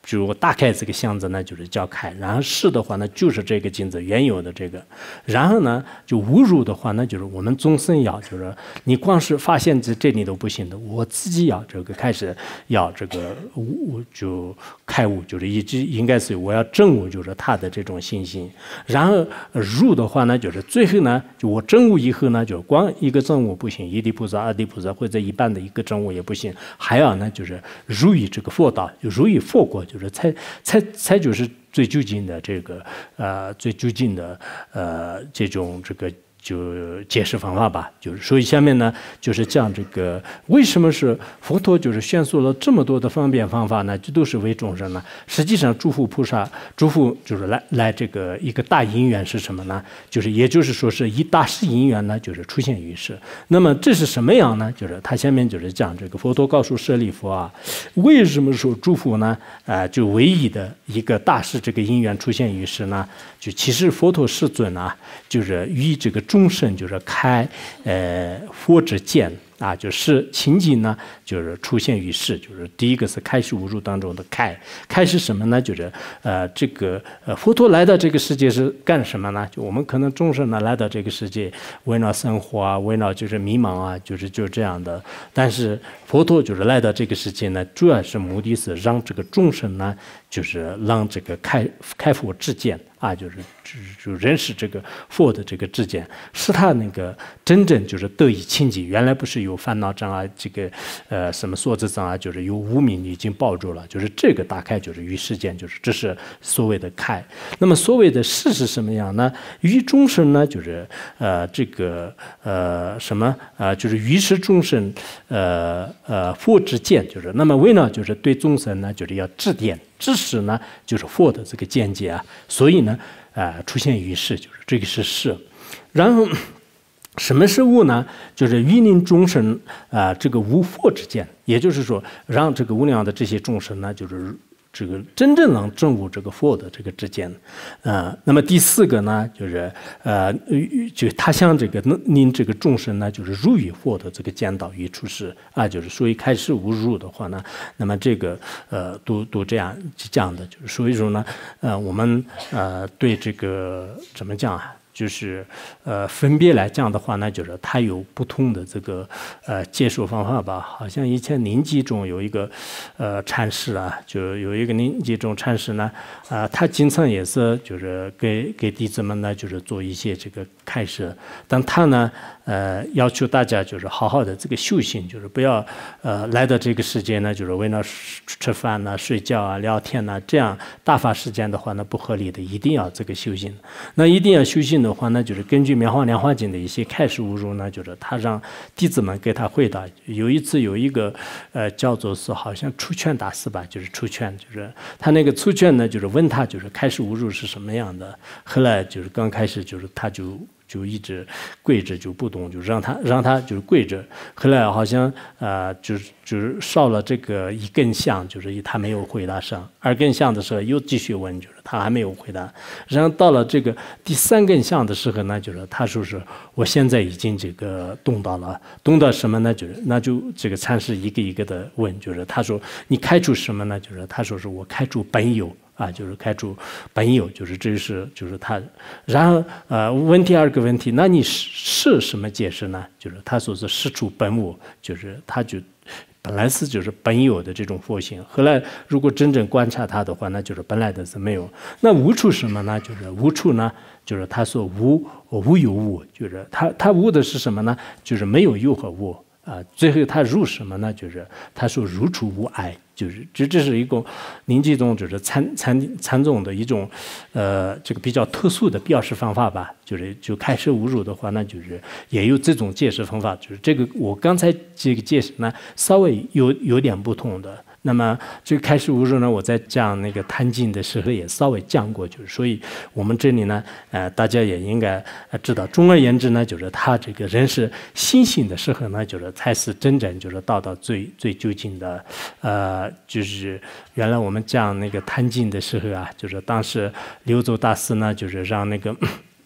就大概这个相子呢，就是叫开，然后是的话呢，就是这个镜子原有的这个，然后呢，就无入的话呢，就是我们终身要，就是你光是发现这这里都不行的，我自己要这个开始要这个悟就开悟，就是一直应该是我要证悟，就是他的这种信心，然后入的话呢，就是最后呢，就我证悟以后呢，就光一个证悟不行，一地菩萨、二地菩萨或者一般的一个证悟也不行，还要呢就是入于这个佛道，就入于佛国。就是才才才就是最究竟的这个呃最究竟的呃这种这个就解释方法吧，就是所以下面呢就是讲这个为什么是佛陀就是宣说了这么多的方便方法呢？这都是为众生呢。实际上诸佛菩萨诸佛就是来来这个一个大因缘是什么呢？就是也就是说是一大事因缘呢，就是出现于世。那么这是什么样呢？就是他下面就是讲这个佛陀告诉舍利弗啊，为什么说诸佛呢？啊、呃，就唯一的一个大事这个因缘出现于世呢？就其实佛陀世尊啊，就是与这个众生就是开呃佛之见啊，就是情景呢，就是出现于世，就是第一个是开示无入当中的开，开是什么呢？就是呃这个呃佛陀来到这个世界是干什么呢？就我们可能众生呢来到这个世界，为了生活啊，为了就是迷茫啊，就是就这样的。但是佛陀就是来到这个世界呢，主要是目的是让这个众生呢，就是让这个开开佛智见啊，就是就认识这个佛的这个智见，使他那个真正就是得以清净。原来不是有烦恼障碍，这个呃什么所知障碍，就是有无明已经抱住了，就是这个大概就是于世间，就是这是所谓的开。那么所谓的事是什么样呢？于众生呢，就是呃这个呃什么呃就是于是众生呃呃佛之见，就是那么为呢就是对众生呢就是要指点。知识呢，就是佛的这个见解啊，所以呢，啊、呃，出现于世，就是这个是事。然后，什么是悟呢？就是欲令众生啊、呃，这个无佛之见，也就是说，让这个无量的这些众生呢，就是这个真正能证悟这个佛的这个之见。啊、呃，那么第四个呢，就是呃，就他向这个令这个众生呢，就是入于佛的这个见道与出世啊，就是所以开始无入的话呢，那么这个呃，都都这样讲的，就是所以说呢，呃，我们呃对这个怎么讲啊？就是呃分别来讲的话呢，就是它有不同的这个呃解说方法吧。好像以前临济中有一个呃禅师啊，就有一个临济中禅师呢，啊、呃，他经常也是就是给给弟子们呢，就是做一些这个开示，但他呢呃要求大家就是好好的这个修行，就是不要呃来到这个世界呢，就是为了吃饭呐、睡觉啊、聊天呐、这样打发时间的话呢不合理的，一定要这个修行。那一定要修行的话呢，就是根据《妙法莲华经》的一些开示无入呢，就是他让弟子们给他回答。有一次有一个呃叫做是好像出劝大师吧，就是出劝，就是他那个出劝呢，就是问他就是开示无入是什么样的。后来就是刚开始就是他就。就一直跪着就不动，就让他让他就是跪着。后来好像呃，就是就是烧了这个一根香，就是他没有回答上。二根香的时候又继续问，就是他还没有回答。然后到了这个第三根香的时候呢，就是他说是我现在已经这个动到了，动到什么呢？就是那就这个禅师一个一个的问，就是他说你开出什么呢？就是他说是我开出本有。啊，就是开出本有，就是这是就是他，然后呃问第二个问题，那你是什么解释呢？就是他说是事出本无，就是他就本来是就是本有的这种佛性，后来如果真正观察它的话，那就是本来的是没有。那无处什么呢？就是无处呢，就是他说无无有无，就是他他无的是什么呢？就是没有有和无啊。最后他入什么呢？就是他说如处无碍。就是这这是一个临济宗就是禅禅禅宗的一种呃这个比较特殊的表示方法吧，就是就开示无入的话，那就是也有这种解释方法，就是这个我刚才这个解释呢稍微有有点不同的。那么这个开示无入呢，我在讲那个坛经的时候也稍微讲过，就是所以我们这里呢，呃，大家也应该知道。总而言之呢，就是他这个人是心性的时候呢，就是才是真正就是到到最最究竟的，呃，就是原来我们讲那个坛经的时候啊，就是当时柳州大师呢，就是让那个。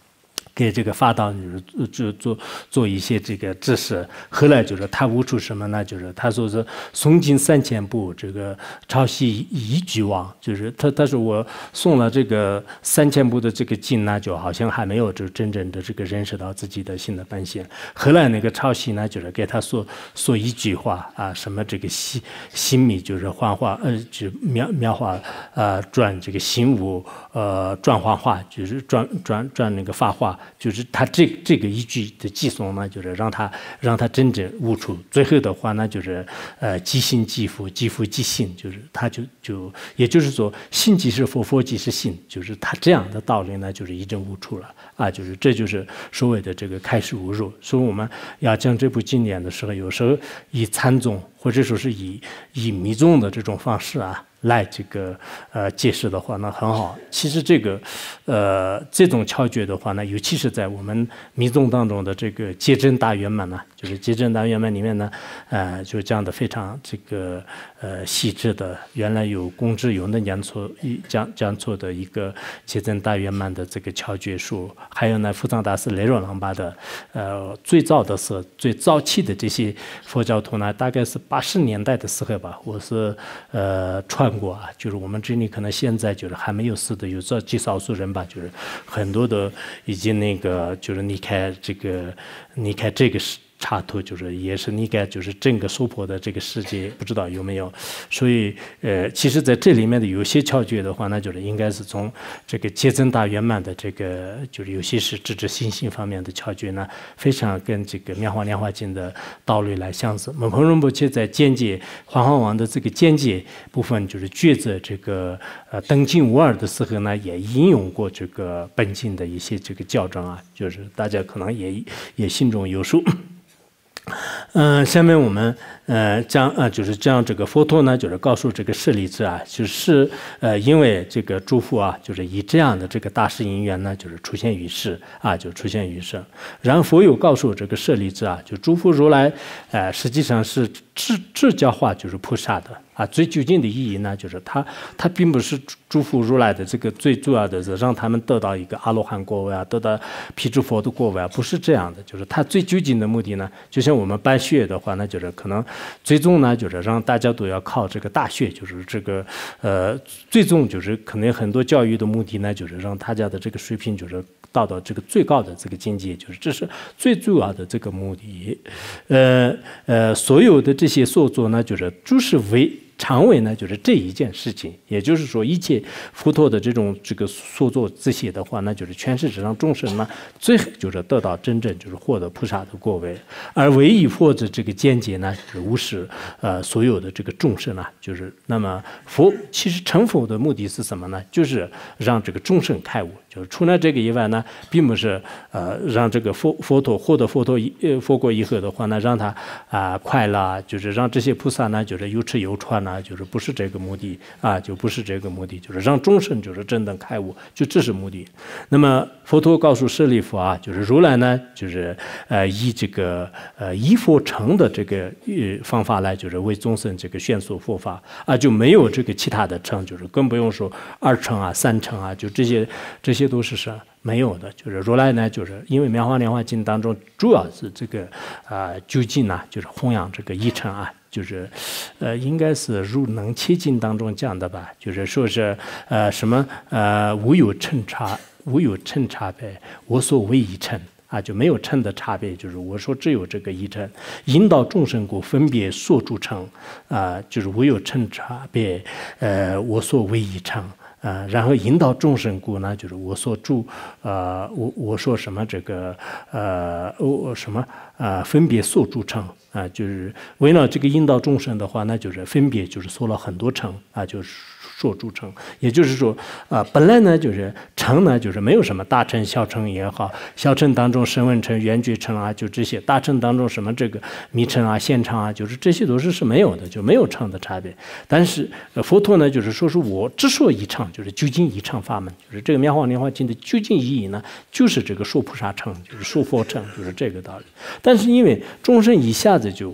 给这个法道女做做做一些这个指示，后来就是他悟出什么呢？就是他说是送进三千步，这个朝夕一俱往，就是他他说我送了这个三千步的这个经呢，就好像还没有就真正的这个认识到自己的新的本性。后来那个朝夕呢，就是给他说说一句话啊，什么这个心心密就是幻化，呃，就描描画呃转这个心无呃转幻化，就是转转转那个法化。就是他这这个一句的寄送呢，就是让他让他真正悟出。最后的话呢，就是呃即心即佛，即佛即性，就是他就就也就是说，性即是佛，佛即是性，就是他这样的道理呢，就是一证悟出了啊，就是这就是所谓的这个开示悟入。所以我们要讲这部经典的时候，有时候以禅宗或者说是以以密宗的这种方式啊。来这个呃解释的话呢很好，其实这个呃这种窍诀的话呢，尤其是在我们密宗当中的这个结真大圆满呢，就是结真大圆满里面呢，呃就讲的非常这个呃细致的，原来有公之有能讲错讲讲错的一个结真大圆满的这个窍诀术，还有呢，福藏大师雷若朗巴的呃最早的时候最早期的这些佛教徒呢，大概是八十年代的时候吧，我是呃传。过啊，就是我们这里可能现在就是还没有死的，有这极少数人吧，就是很多的已经那个就是离开这个离开这个插图，就是也是离开就是整个娑婆的这个世界，不知道有没有。所以呃，其实在这里面的有些窍诀的话，那就是应该是从这个结真大圆满的这个，就是有些是直指心性方面的窍诀呢，非常跟这个《妙法莲华经》的道理来相似。蒙彭仁波切在见解皇皇王的这个见解部分，就是抉择这个呃登经无二的时候呢，也引用过这个本经的一些这个校正啊，就是大家可能也也心中有数。嗯、呃，下面我们呃讲啊、呃，就是讲这个佛陀呢，就是告诉这个舍利子啊，就是呃，因为这个诸佛啊，就是以这样的这个大事因缘呢，就是出现于世啊，就出现于世。然后佛又告诉这个舍利子啊，就诸佛如来，呃，实际上是智智教化就是菩萨的啊，最究竟的意义呢，就是他他并不是诸佛如来的这个最主要的是让他们得到一个阿罗汉果位啊，得到辟支佛的果位啊，不是这样的，就是他最究竟的目的呢，就像我们办学的话，那就是可能最终呢，就是让大家都要靠这个大学，就是这个呃，最终就是可能很多教育的目的呢，就是让大家的这个水平就是到达这个最高的这个境界，就是这是最主要的这个目的。呃呃，所有的这些所作呢，就是就是为。常为呢，就是这一件事情，也就是说，一切佛陀的这种这个所作这些的话，那就是全世界上众生呢，最后就是得到真正就是获得菩萨的果位，而唯一佛的这个见解呢，就是无视呃所有的这个众生啊，就是那么佛其实成佛的目的是什么呢？就是让这个众生开悟，就是除了这个以外呢，并不是呃让这个佛佛陀获得佛陀呃佛果以后的话呢，让他啊、呃、快乐，就是让这些菩萨呢，就是有吃有穿呢。就是不是这个目的啊，就不是这个目的，就是让众生就是真正开悟，就这是目的。那么佛陀告诉舍利弗啊，就是如来呢，就是呃以这个呃依佛成的这个呃方法来，就是为众生这个宣说佛法啊，就没有这个其他的成，就是更不用说二成啊、三成啊，就这些这些都是啥？没有的，就是如来呢，就是因为《妙法莲华经》当中主要是这个啊、呃、究竟呢，就是弘扬这个一乘啊。就是，呃，应该是入能切经当中讲的吧，就是说是呃什么呃无有称差，无有称差别，我所为一乘啊，就没有称的差别，就是我说只有这个一乘，引导众生故分别所著成啊，就是无有称差别，呃，我所为一乘。呃，然后引导众生故呢，就是我所住，呃，我我说什么这个呃，我什么呃，分别所住成啊、呃，就是为了这个引导众生的话，那就是分别就是说了很多成啊、呃，就是。说诸成，也就是说，啊、呃，本来呢就是成呢，就是没有什么大乘、小乘也好，小乘当中声闻乘、缘觉乘啊，就这些；大乘当中什么这个密乘啊、现乘啊，就是这些都是是没有的，就没有乘的差别。但是、呃、佛陀呢，就是说是我之所以乘，就是究竟一乘法门，就是这个《妙法莲华经》的究竟意义呢，就是这个说菩萨乘，就是说佛乘，就是这个道理。但是因为众生一下子就。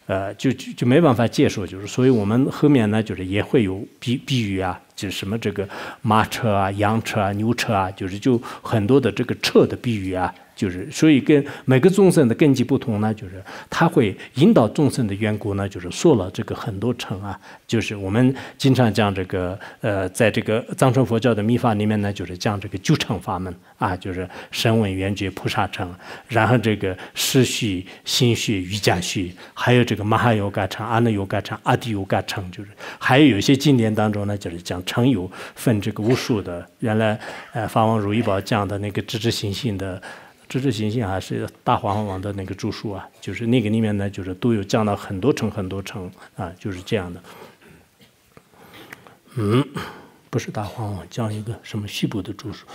呃，就就就没办法接受，就是所以我们后面呢，就是也会有比比喻啊，就是什么这个马车啊、羊车啊、牛车啊，就是就很多的这个车的比喻啊。就是所以跟每个众生的根基不同呢，就是他会引导众生的缘故呢，就是说了这个很多乘啊，就是我们经常讲这个呃，在这个藏传佛教的密法里面呢，就是讲这个九乘法门啊，就是声闻缘觉菩萨乘，然后这个视序、心序、瑜伽序，还有这个马哈尤嘎乘、阿那尤嘎乘、阿底尤嘎乘，就是还有有一些经典当中呢，就是讲乘有分这个无数的，原来呃法王如意宝讲的那个直直行行的。直直行行还是大皇王的那个著述啊，就是那个里面呢，就是都有讲到很多层很多层啊，就是这样的。嗯，不是大皇王，讲一个什么西部的著述。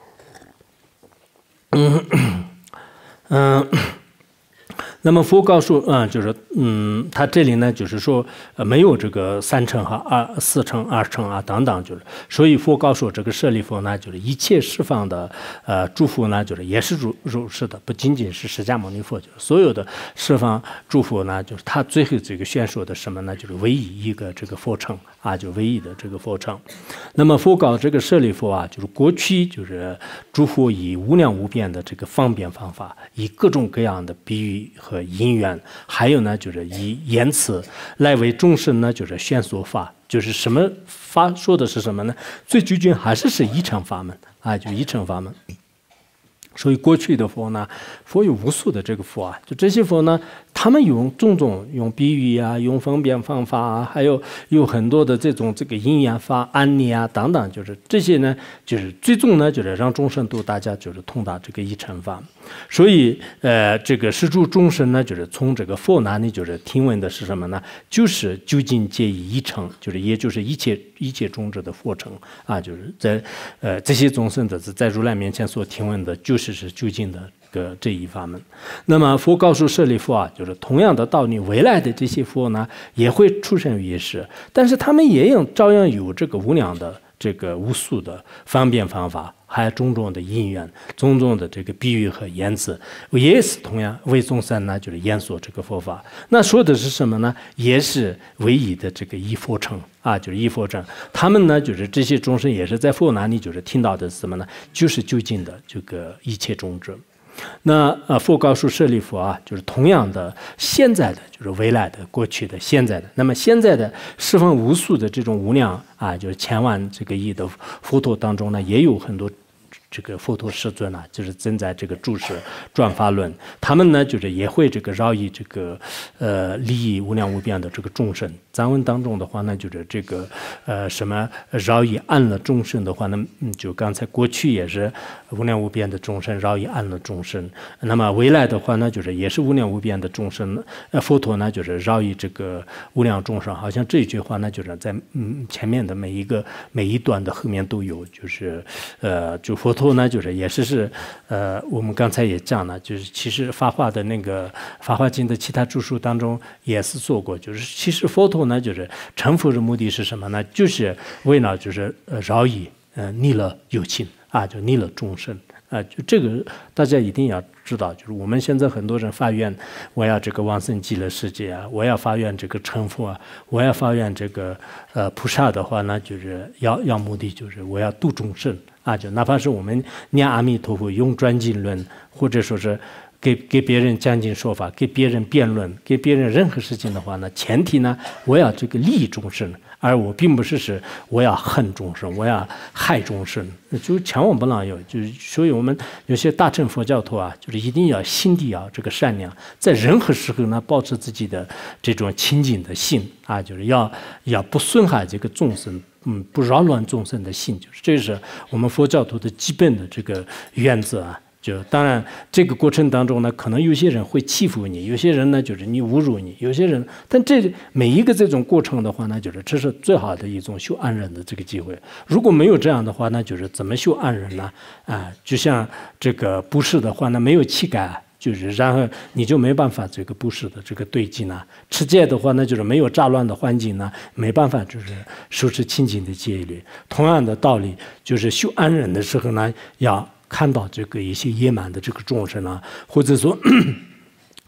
嗯嗯。那么佛告诉啊、嗯，就是嗯，他这里呢，就是说呃，没有这个三乘和二四乘、二乘啊等等，就是所以佛告诉这个舍利弗呢，就是一切十方的呃诸佛呢，就是也是如如是的，不仅仅是释迦牟尼佛，就是所有的十方诸佛呢，就是他最后这个宣说的什么呢？就是唯一一个这个佛乘啊，就唯一的这个佛乘。那么佛告这个舍利弗啊，就是过去就是诸佛以无量无边的这个方便方法，以各种各样的比喻和因缘，还有呢，就是以言辞来为众生呢，就是宣说法，就是什么法说的是什么呢？最究竟还是是一乘法门啊，就一乘法门。所以过去的佛呢，佛有无数的这个佛啊，就这些佛呢，他们用种种用比喻啊，用分辨方法啊，还有有很多的这种这个因缘法、安利啊等等，就是这些呢，就是最终呢，就是让众生都大家就是通达这个一乘法。所以呃，这个施诸众生呢，就是从这个佛那里就是听闻的是什么呢？就是究竟皆以一乘，就是也就是一切一切种子的佛乘啊，就是在呃这些众生的在如来面前所听闻的，就是是究竟的个这一法门。那么佛告诉舍利弗啊，就是同样的道理，未来的这些佛呢，也会出生于世，但是他们也有照样有这个无量的这个无数的方便方法，还有种种的因缘，种种的这个比喻和言辞，也是同样为众生呢，就是演说这个佛法。那说的是什么呢？也是唯一的这个一佛乘啊，就是一佛乘。他们呢，就是这些众生也是在佛那里，就是听到的是什么呢？就是究竟的这个一切种子。那呃，佛告诉舍利弗啊，就是同样的，现在的就是未来的、过去的、现在的。那么现在的十分无数的这种无量啊，就是千万这个亿的佛陀当中呢，也有很多这个佛陀世尊啊，就是正在这个注释转法论，他们呢就是也会这个饶益这个呃利益无量无边的这个众生。藏文当中的话呢，就是这个呃什么饶益安乐众生的话呢，嗯，就刚才过去也是无量无边的众生饶益安乐众生，那么未来的话呢，就是也是无量无边的众生。呃，佛陀呢就是饶益这个无量众生，好像这句话呢就是在嗯前面的每一个每一段的后面都有，就是呃就佛陀呢就是也是是呃我们刚才也讲了，就是其实法华的那个法华经的其他著述当中也是说过，就是其实佛陀呢就是成佛的目的是什么呢？就是为了就是呃饶益呃利乐有情啊，就利乐众生。啊，就这个大家一定要知道，就是我们现在很多人发愿，我要这个往生极乐世界啊，我要发愿这个成佛啊，我要发愿这个呃菩萨的话呢，就是要要目的就是我要度众生啊，就哪怕是我们念阿弥陀佛用转经论，或者说是给给别人讲经说法，给别人辩论，给别人任何事情的话呢，前提呢，我要这个利益众生。而我并不是是我要恨众生，我要害众生，就千万不能有。就是所以我们有些大乘佛教徒啊，就是一定要心地要这个善良，在任何时候呢，保持自己的这种清净的心啊，就是要要不损害这个众生，嗯，不扰乱众生的心，就是这是我们佛教徒的基本的这个原则啊。就当然，这个过程当中呢，可能有些人会欺负你，有些人呢就是你侮辱你，有些人，但这每一个这种过程的话呢，就是这是最好的一种修安忍的这个机会。如果没有这样的话，那就是怎么修安忍呢？啊，就像这个布施的话呢，没有气概，就是然后你就没办法这个布施的这个对境呢。持戒的话呢，就是没有杂乱的环境呢，没办法就是收持清净的戒律。同样的道理，就是修安忍的时候呢，要看到这个一些野蛮的这个众生啊，或者说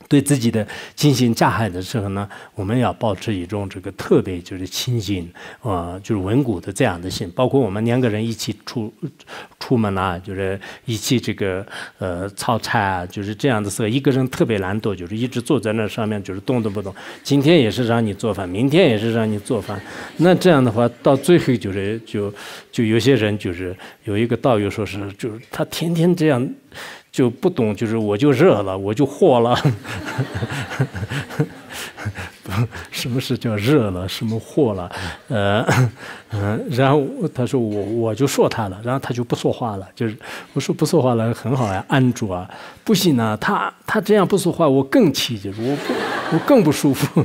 对自己的进行加害的时候呢，我们要保持一种这个特别就是清醒，呃，就是稳固的这样的心。包括我们两个人一起出出门啊，就是一起这个呃炒菜啊，就是这样的时候，一个人特别懒惰，就是一直坐在那上面，就是动都不动。今天也是让你做饭，明天也是让你做饭。那这样的话，到最后就是就就有些人就是有一个道友说是，就是他天天这样。就不懂，就是我就热了，我就火了。什么是叫热了？什么火了？呃，嗯，然后他说我我就说他了，然后他就不说话了。就是我说不说话了很好呀，安住啊。不行啊，他他这样不说话，我更气，就是我不我更不舒服。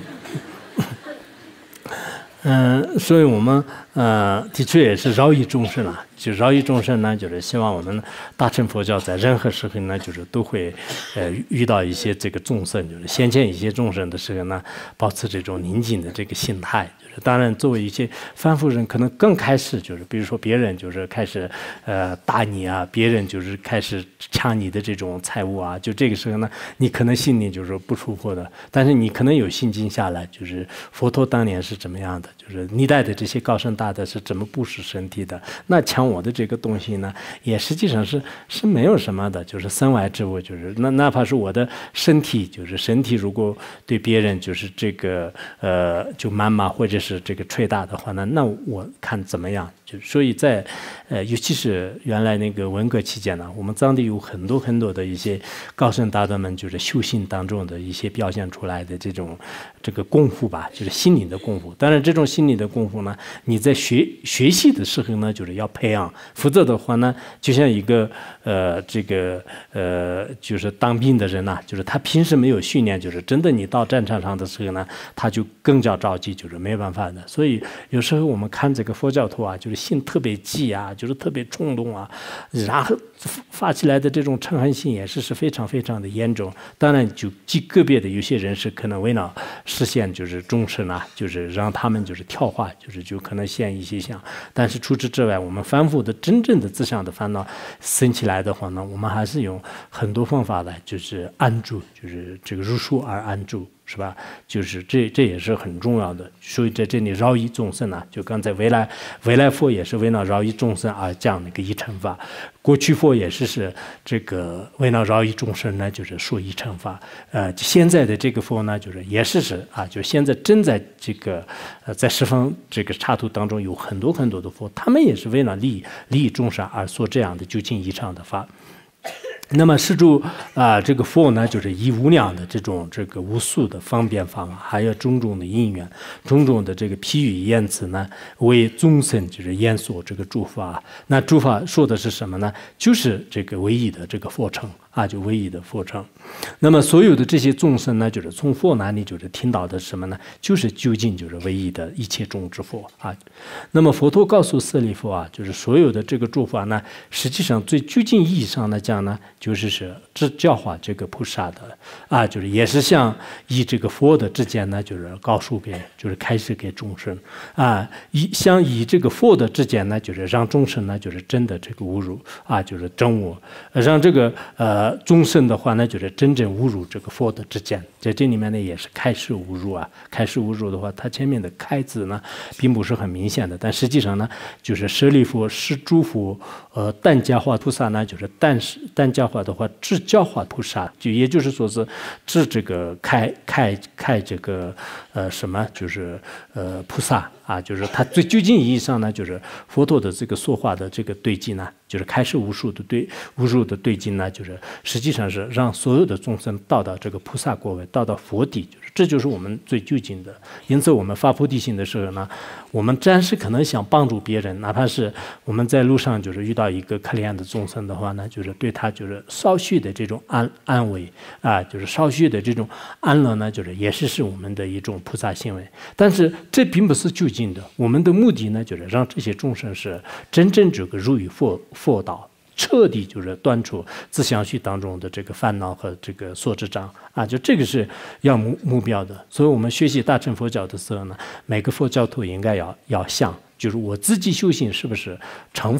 嗯，所以我们呃的确也是饶益众生啊，就饶益众生呢，就是希望我们大乘佛教在任何时候呢，就是都会呃遇到一些这个众生，就是先见一些众生的时候呢，保持这种宁静的这个心态。就是当然，作为一些凡夫人，可能更开始就是，比如说别人就是开始呃打你啊，别人就是开始抢你的这种财物啊，就这个时候呢，你可能心里就是不舒服的，但是你可能有心静下来，就是佛陀当年是怎么样的。就是历代的这些高僧大德是怎么布施身体的？那抢我的这个东西呢，也实际上是是没有什么的，就是身外之物，就是那哪怕是我的身体，就是身体如果对别人就是这个呃就谩骂或者是这个捶打的话呢，那我看怎么样？就所以在呃，尤其是原来那个文革期间呢，我们藏地有很多很多的一些高僧大德们，就是修行当中的一些表现出来的这种这个功夫吧，就是心灵的功夫。当然，这种心理的功夫呢，你在学学习的时候呢，就是要培养，否则的话呢，就像一个呃这个呃就是当兵的人呐、啊，就是他平时没有训练，就是真的你到战场上的时候呢，他就更加着急，就是没办法的。所以有时候我们看这个佛教徒啊，就是心特别急啊，就是特别冲动啊，然后发起来的这种嗔恨心也是是非常非常的严重。当然，就极个别的有些人是可能为了实现就是众生啊，就是让他们就是跳化，就是就可能现一些相。但是除此之外，我们反复的真正的自相的烦恼生起来的话呢，我们还是用很多方法来就是安住，就是这个入数而安住。是吧？就是这这也是很重要的，所以在这里饶益众生啊，就刚才未来未来佛也是为了饶益众生而讲那个一乘法，过去佛也是是这个为了饶益众生呢，就是说一乘法。呃，现在的这个佛呢，就是也是是啊，就现在正在这个呃在十方这个刹土当中有很多很多的佛，他们也是为了利益利益众生而说这样的究竟一乘的法。那么施主啊，这个佛呢，就是以无量的这种这个无数的方便法啊，还有种种的因缘，种种的这个譬喻言辞呢，为众生就是演说这个诸法。那诸法说的是什么呢？就是这个唯一的这个佛乘啊，就唯一的佛乘。那么所有的这些众生呢，就是从佛那里就是听到的什么呢？就是究竟就是唯一的一切种之佛啊。那么佛陀告诉舍利弗啊，就是所有的这个诸法呢，实际上最究竟意义上来讲呢，就是是只教化这个菩萨的啊，就是也是像以这个佛的之间呢，就是告诉别人，就是开始给众生啊，以像以这个佛的之间呢，就是让众生呢，就是真的这个侮辱啊，就是真我，让这个呃众生的话呢，就是真正侮辱这个佛的之间，在这里面呢也是开始侮辱啊，开始侮辱的话，它前面的开字呢，并不是很明显的，但实际上呢，就是舍利弗、是诸佛、呃但教化菩萨呢，就是但是但教化的话，智教化菩萨，就也就是说是智这个开开开这个呃什么，就是呃菩萨啊，就是他最究竟意义上呢，就是佛陀的这个说话的这个对境呢，就是开始无数的对无数的对境呢，就是实际上是让所有的众生到到这个菩萨果位，到到佛地，就是这就是我们最究竟的。因此，我们发菩提心的时候呢，我们暂时可能想帮助别人，哪怕是我们在路上就是遇到一个可怜的众生的话呢，就是对他就是稍许的这种安安慰啊，就是稍许的这种安乐呢，就是也是是我们的一种菩萨行为。但是这并不是究竟的，我们的目的呢，就是让这些众生是真正这个入于佛佛道。彻底就是断除自相续当中的这个烦恼和这个所知障啊，就这个是要目目标的。所以我们学习大乘佛教的时候呢，每个佛教徒应该要要想，就是我自己修行是不是成佛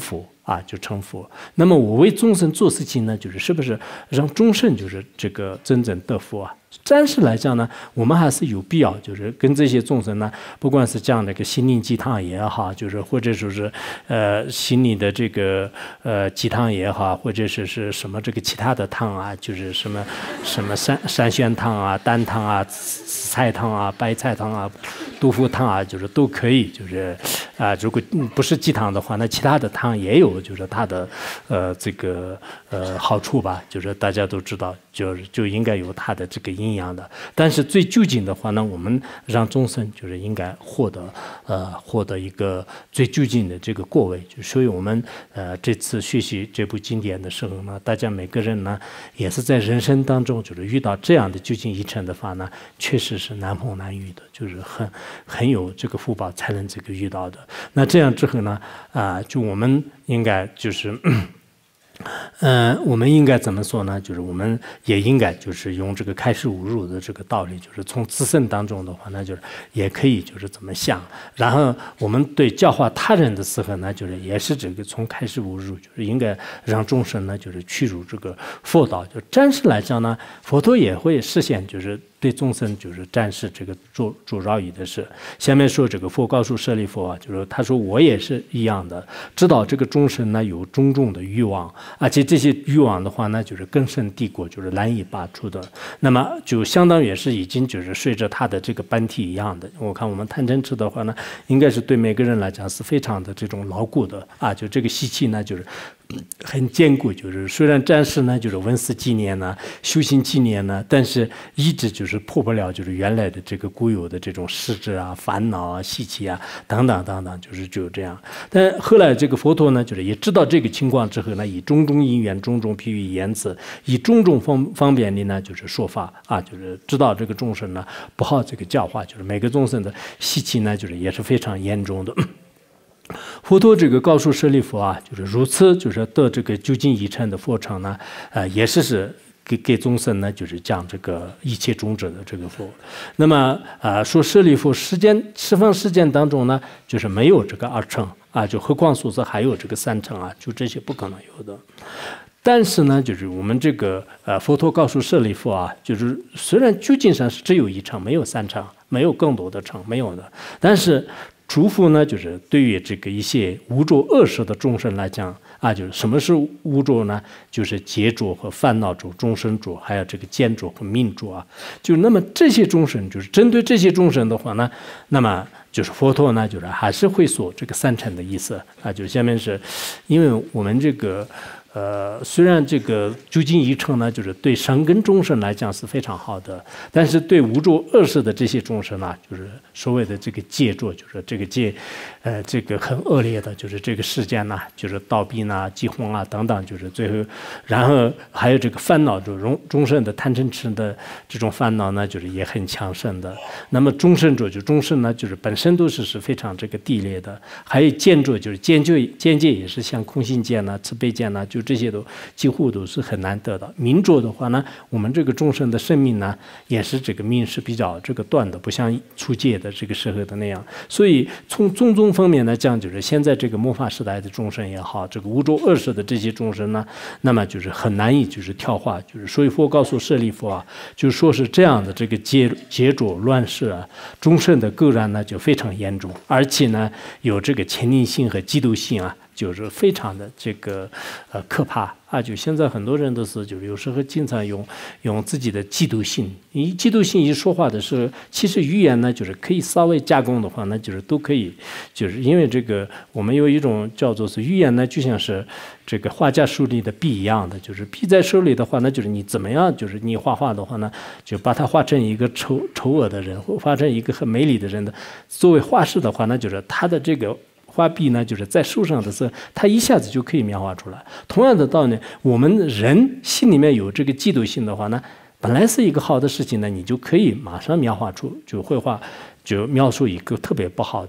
啊，就成佛。那么我为众生做事情呢，就是是不是让众生就是这个真正得佛啊？暂时来讲呢，我们还是有必要，就是跟这些众生呢，不管是讲那个心灵鸡汤也好，就是或者说是呃心理的这个呃鸡汤也好，或者是是什么这个其他的汤啊，就是什么什么山山萱汤啊、丹汤啊、紫菜汤啊、白菜汤啊、杜甫汤啊，就是都可以，就是啊、呃，如果不是鸡汤的话，那其他的汤也有，就是它的呃这个呃好处吧，就是大家都知道，就就应该有它的这个营养的。但是最究竟的话呢，我们让众生就是应该获得呃获得一个最究竟的这个果位。就所以我们呃这次学习这部经典的时候呢，大家每个人呢也是在人生当中就是遇到这样的究竟一程的话呢，确实是难逢难遇的，就是很很有这个福报才能这个遇到的。那这样之后呢，啊、呃，就我们应该就是。呃，我们应该怎么说呢？就是我们也应该就是用这个开示无入的这个道理，就是从自身当中的话呢，就是也可以就是怎么想。然后我们对教化他人的时候呢，就是也是这个从开示无入，就是应该让众生呢就是去入这个佛道。就暂时来讲呢，佛陀也会实现就是对众生就是展示这个做做饶益的事。下面说这个佛告诉舍利弗啊，就是他说我也是一样的，知道这个众生呢有种种的欲望。而且这些欲望的话呢，就是根深蒂固，就是难以拔除的。那么就相当于是已经就是随着他的这个本体一样的。我看我们贪嗔痴的话呢，应该是对每个人来讲是非常的这种牢固的啊。就这个习气呢，就是很坚固，就是虽然暂时呢就是闻思纪念呢、修行纪念呢，但是一直就是破不了就是原来的这个固有的这种实质啊、烦恼啊、习气啊等等等等，就是就这样。但后来这个佛陀呢，就是也知道这个情况之后呢，以种种因缘、种种譬喻言辞，以种种方方便的呢，就是说法啊，就是知道这个众生呢不好这个教化，就是每个众生的习气呢，就是也是非常严重的。佛陀这个告诉舍利弗啊，就是如此，就是得这个究竟一乘的佛乘呢，呃，也是是给给众生呢，就是讲这个一切种者的这个佛。那么啊、呃，说舍利弗时间十方世界当中呢，就是没有这个二乘啊，就何况说是还有这个三乘啊，就这些不可能有的。但是呢，就是我们这个呃，佛陀告诉舍利弗啊，就是虽然究竟上是只有一乘，没有三乘，没有更多的乘，没有的，但是。诸佛呢，就是对于这个一些无着恶事的众生来讲啊，就是什么是无着呢？就是劫着和烦恼着、众生着，还有这个见着和命着啊。就那么这些众生，就是针对这些众生的话呢，那么就是佛陀呢，就是还是会说这个三乘的意思啊。就下面是，因为我们这个。呃，虽然这个究竟一乘呢，就是对善根众生来讲是非常好的，但是对无着恶事的这些众生呢，就是所谓的这个戒着，就是这个戒，呃，这个很恶劣的，就是这个世间呢，就是盗毙呐、饥荒啊等等，就是最后，然后还有这个烦恼着众众生的贪嗔痴的这种烦恼呢，就是也很强盛的。那么众生着就众生呢，就是本身都是是非常这个低劣的，还有见着就是见就见界也是像空性见呐、慈悲见呐，就这些都几乎都是很难得到。明着的话呢，我们这个众生的生命呢，也是这个命是比较这个短的，不像出界的这个时候的那样。所以从种种方面来讲，就是现在这个末法时代的众生也好，这个无着恶事的这些众生呢，那么就是很难以就是跳化。就是所以佛告诉舍利弗啊，就说是这样的这个劫劫着乱世啊，众生的垢染呢就非常严重，而且呢有这个亲近性和嫉妒性啊。就是非常的这个呃可怕啊！就现在很多人都是，就是有时候经常用用自己的嫉妒心，一嫉妒心一说话的时候，其实语言呢就是可以稍微加工的话呢，就是都可以，就是因为这个我们有一种叫做是语言呢，就像是这个画家手里的笔一样的，就是笔在手里的话呢，就是你怎么样，就是你画画的话呢，就把它画成一个丑丑恶的人，或画成一个很美丽的人的，作为画师的话呢，就是他的这个。画笔呢，就是在手上的时候，它一下子就可以描画出来。同样的道理，我们人心里面有这个嫉妒心的话呢，本来是一个好的事情呢，你就可以马上描画出，就绘画，就描述一个特别不好的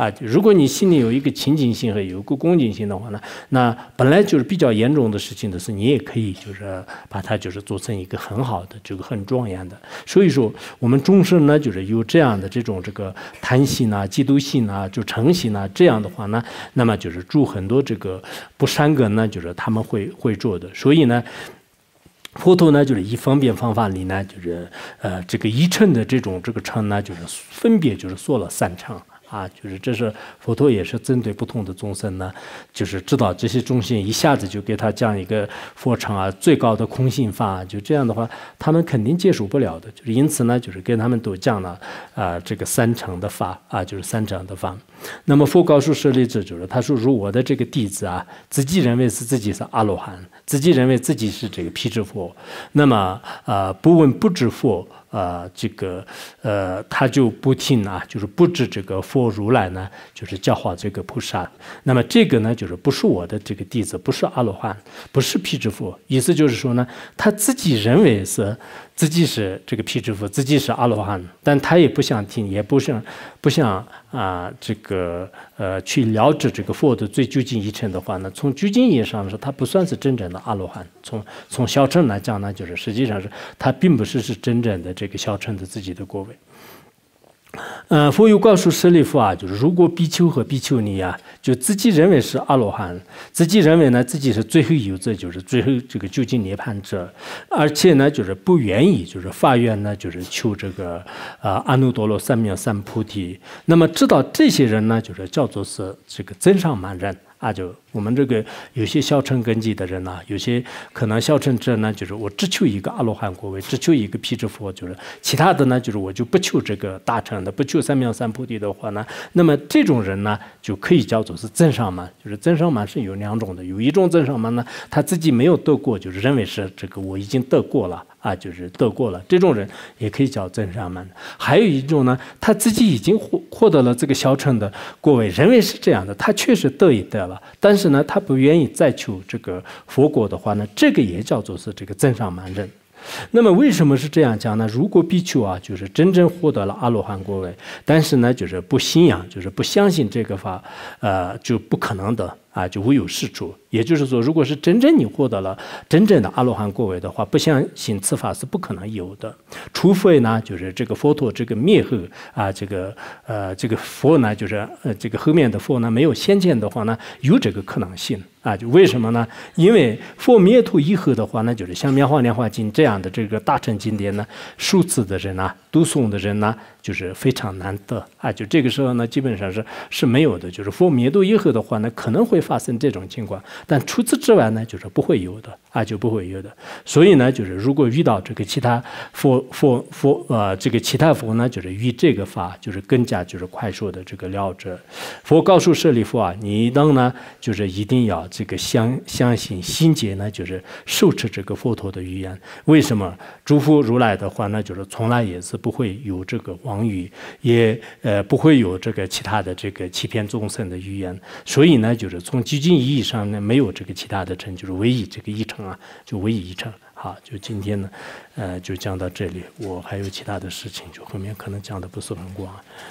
啊，如果你心里有一个清净心和有一个恭敬心的话呢，那本来就是比较严重的事情的是，你也可以就是把它就是做成一个很好的这个很庄严的。所以说，我们众生呢，就是有这样的这种这个贪心啊、嫉妒心啊、就嗔心啊，这样的话呢，那么就是住很多这个不善根呢，就是他们会会做的。所以呢。佛陀呢，就是以方便方法里呢，就是呃这个一乘的这种这个乘呢，就是分别就是说了三乘啊，就是这是佛陀也是针对不同的众生呢，就是知道这些众生一下子就给他讲一个佛乘啊，最高的空性法，就这样的话，他们肯定接受不了的，就是因此呢，就是跟他们都讲了啊、呃、这个三乘的法啊，就是三乘的法。那么佛告诉舍利子，就是他说，如我的这个弟子啊，自己认为是自己是阿罗汉，自己认为自己是这个辟支佛，那么呃不问不知佛。呃，这个呃，他就不听啊，就是不知这个佛如来呢，就是教化这个菩萨。那么这个呢，就是不是我的这个弟子，不是阿罗汉，不是辟支佛。意思就是说呢，他自己认为是自己是这个辟支佛，自己是阿罗汉，但他也不想听，也不想不想啊、呃，这个呃去了解这个佛的最究竟义乘的话呢，从究竟意义上说，他不算是真正的阿罗汉。从从小乘来讲呢，就是实际上是他并不是是真正的。这个小乘的自己的果位，呃，佛又告诉舍利弗啊，就是如果比丘和比丘尼啊，就自己认为是阿罗汉，自己认为呢自己是最后有者，就是最后这个究竟涅槃者，而且呢就是不愿意，就是发愿呢就是求这个呃阿耨多罗三藐三菩提。那么知道这些人呢，就是叫做是这个增上慢人。啊，就我们这个有些小乘根基的人呢、啊，有些可能小乘者呢，就是我只求一个阿罗汉果位，只求一个辟支佛，就是其他的呢，就是我就不求这个大乘的，不求三藐三菩提的话呢，那么这种人呢，就可以叫做是增上慢，就是增上慢是有两种的，有一种增上慢呢，他自己没有得过，就是认为是这个我已经得过了。啊，就是得过了，这种人也可以叫增上慢。还有一种呢，他自己已经获获得了这个小乘的果位，认为是这样的，他确实得一得了，但是呢，他不愿意再求这个佛果的话呢，这个也叫做是这个增上慢人。那么为什么是这样讲呢？如果比丘啊，就是真正获得了阿罗汉果位，但是呢，就是不信仰，就是不相信这个法，呃，就不可能的啊，就无有是处。也就是说，如果是真正你获得了真正的阿罗汉果位的话，不相信此法是不可能有的，除非呢，就是这个佛陀这个灭后啊，这个呃这个佛呢，就是呃这个后面的佛呢没有先见的话呢，有这个可能性。啊，就为什么呢？因为佛灭度以后的话呢，就是像《妙法莲华经》这样的这个大乘经典呢，数字的人啊，读诵的人呢，就是非常难得啊。就这个时候呢，基本上是是没有的。就是佛灭度以后的话呢，可能会发生这种情况，但除此之外呢，就是不会有的啊，就不会有的。所以呢，就是如果遇到这个其他佛佛佛呃这个其他佛呢，就是与这个法就是更加就是快速的这个了知。佛告诉舍利弗啊，你等呢，就是一定要。这个相相信心结呢，就是受持这个佛陀的语言。为什么诸佛如来的话呢，就是从来也是不会有这个妄语，也呃不会有这个其他的这个欺骗众生的语言。所以呢，就是从究竟意义上呢，没有这个其他的乘，就是唯一这个一乘啊，就唯一一乘。好，就今天呢，呃，就讲到这里。我还有其他的事情，就后面可能讲的不是很广。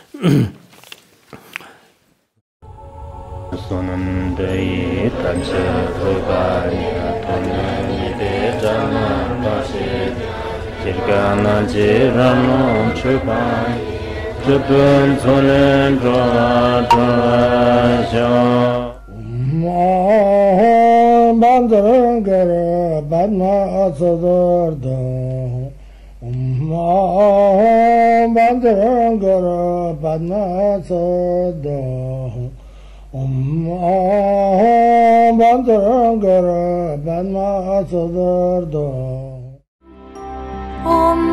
Sonam dei tanche thogaya thone de jana pase jirgana jirano chupai chupun thonen dra dra sha ma bandar gar banna sadar da ma bandar gar banna sadar Om Bandara Banma Sadar Do Om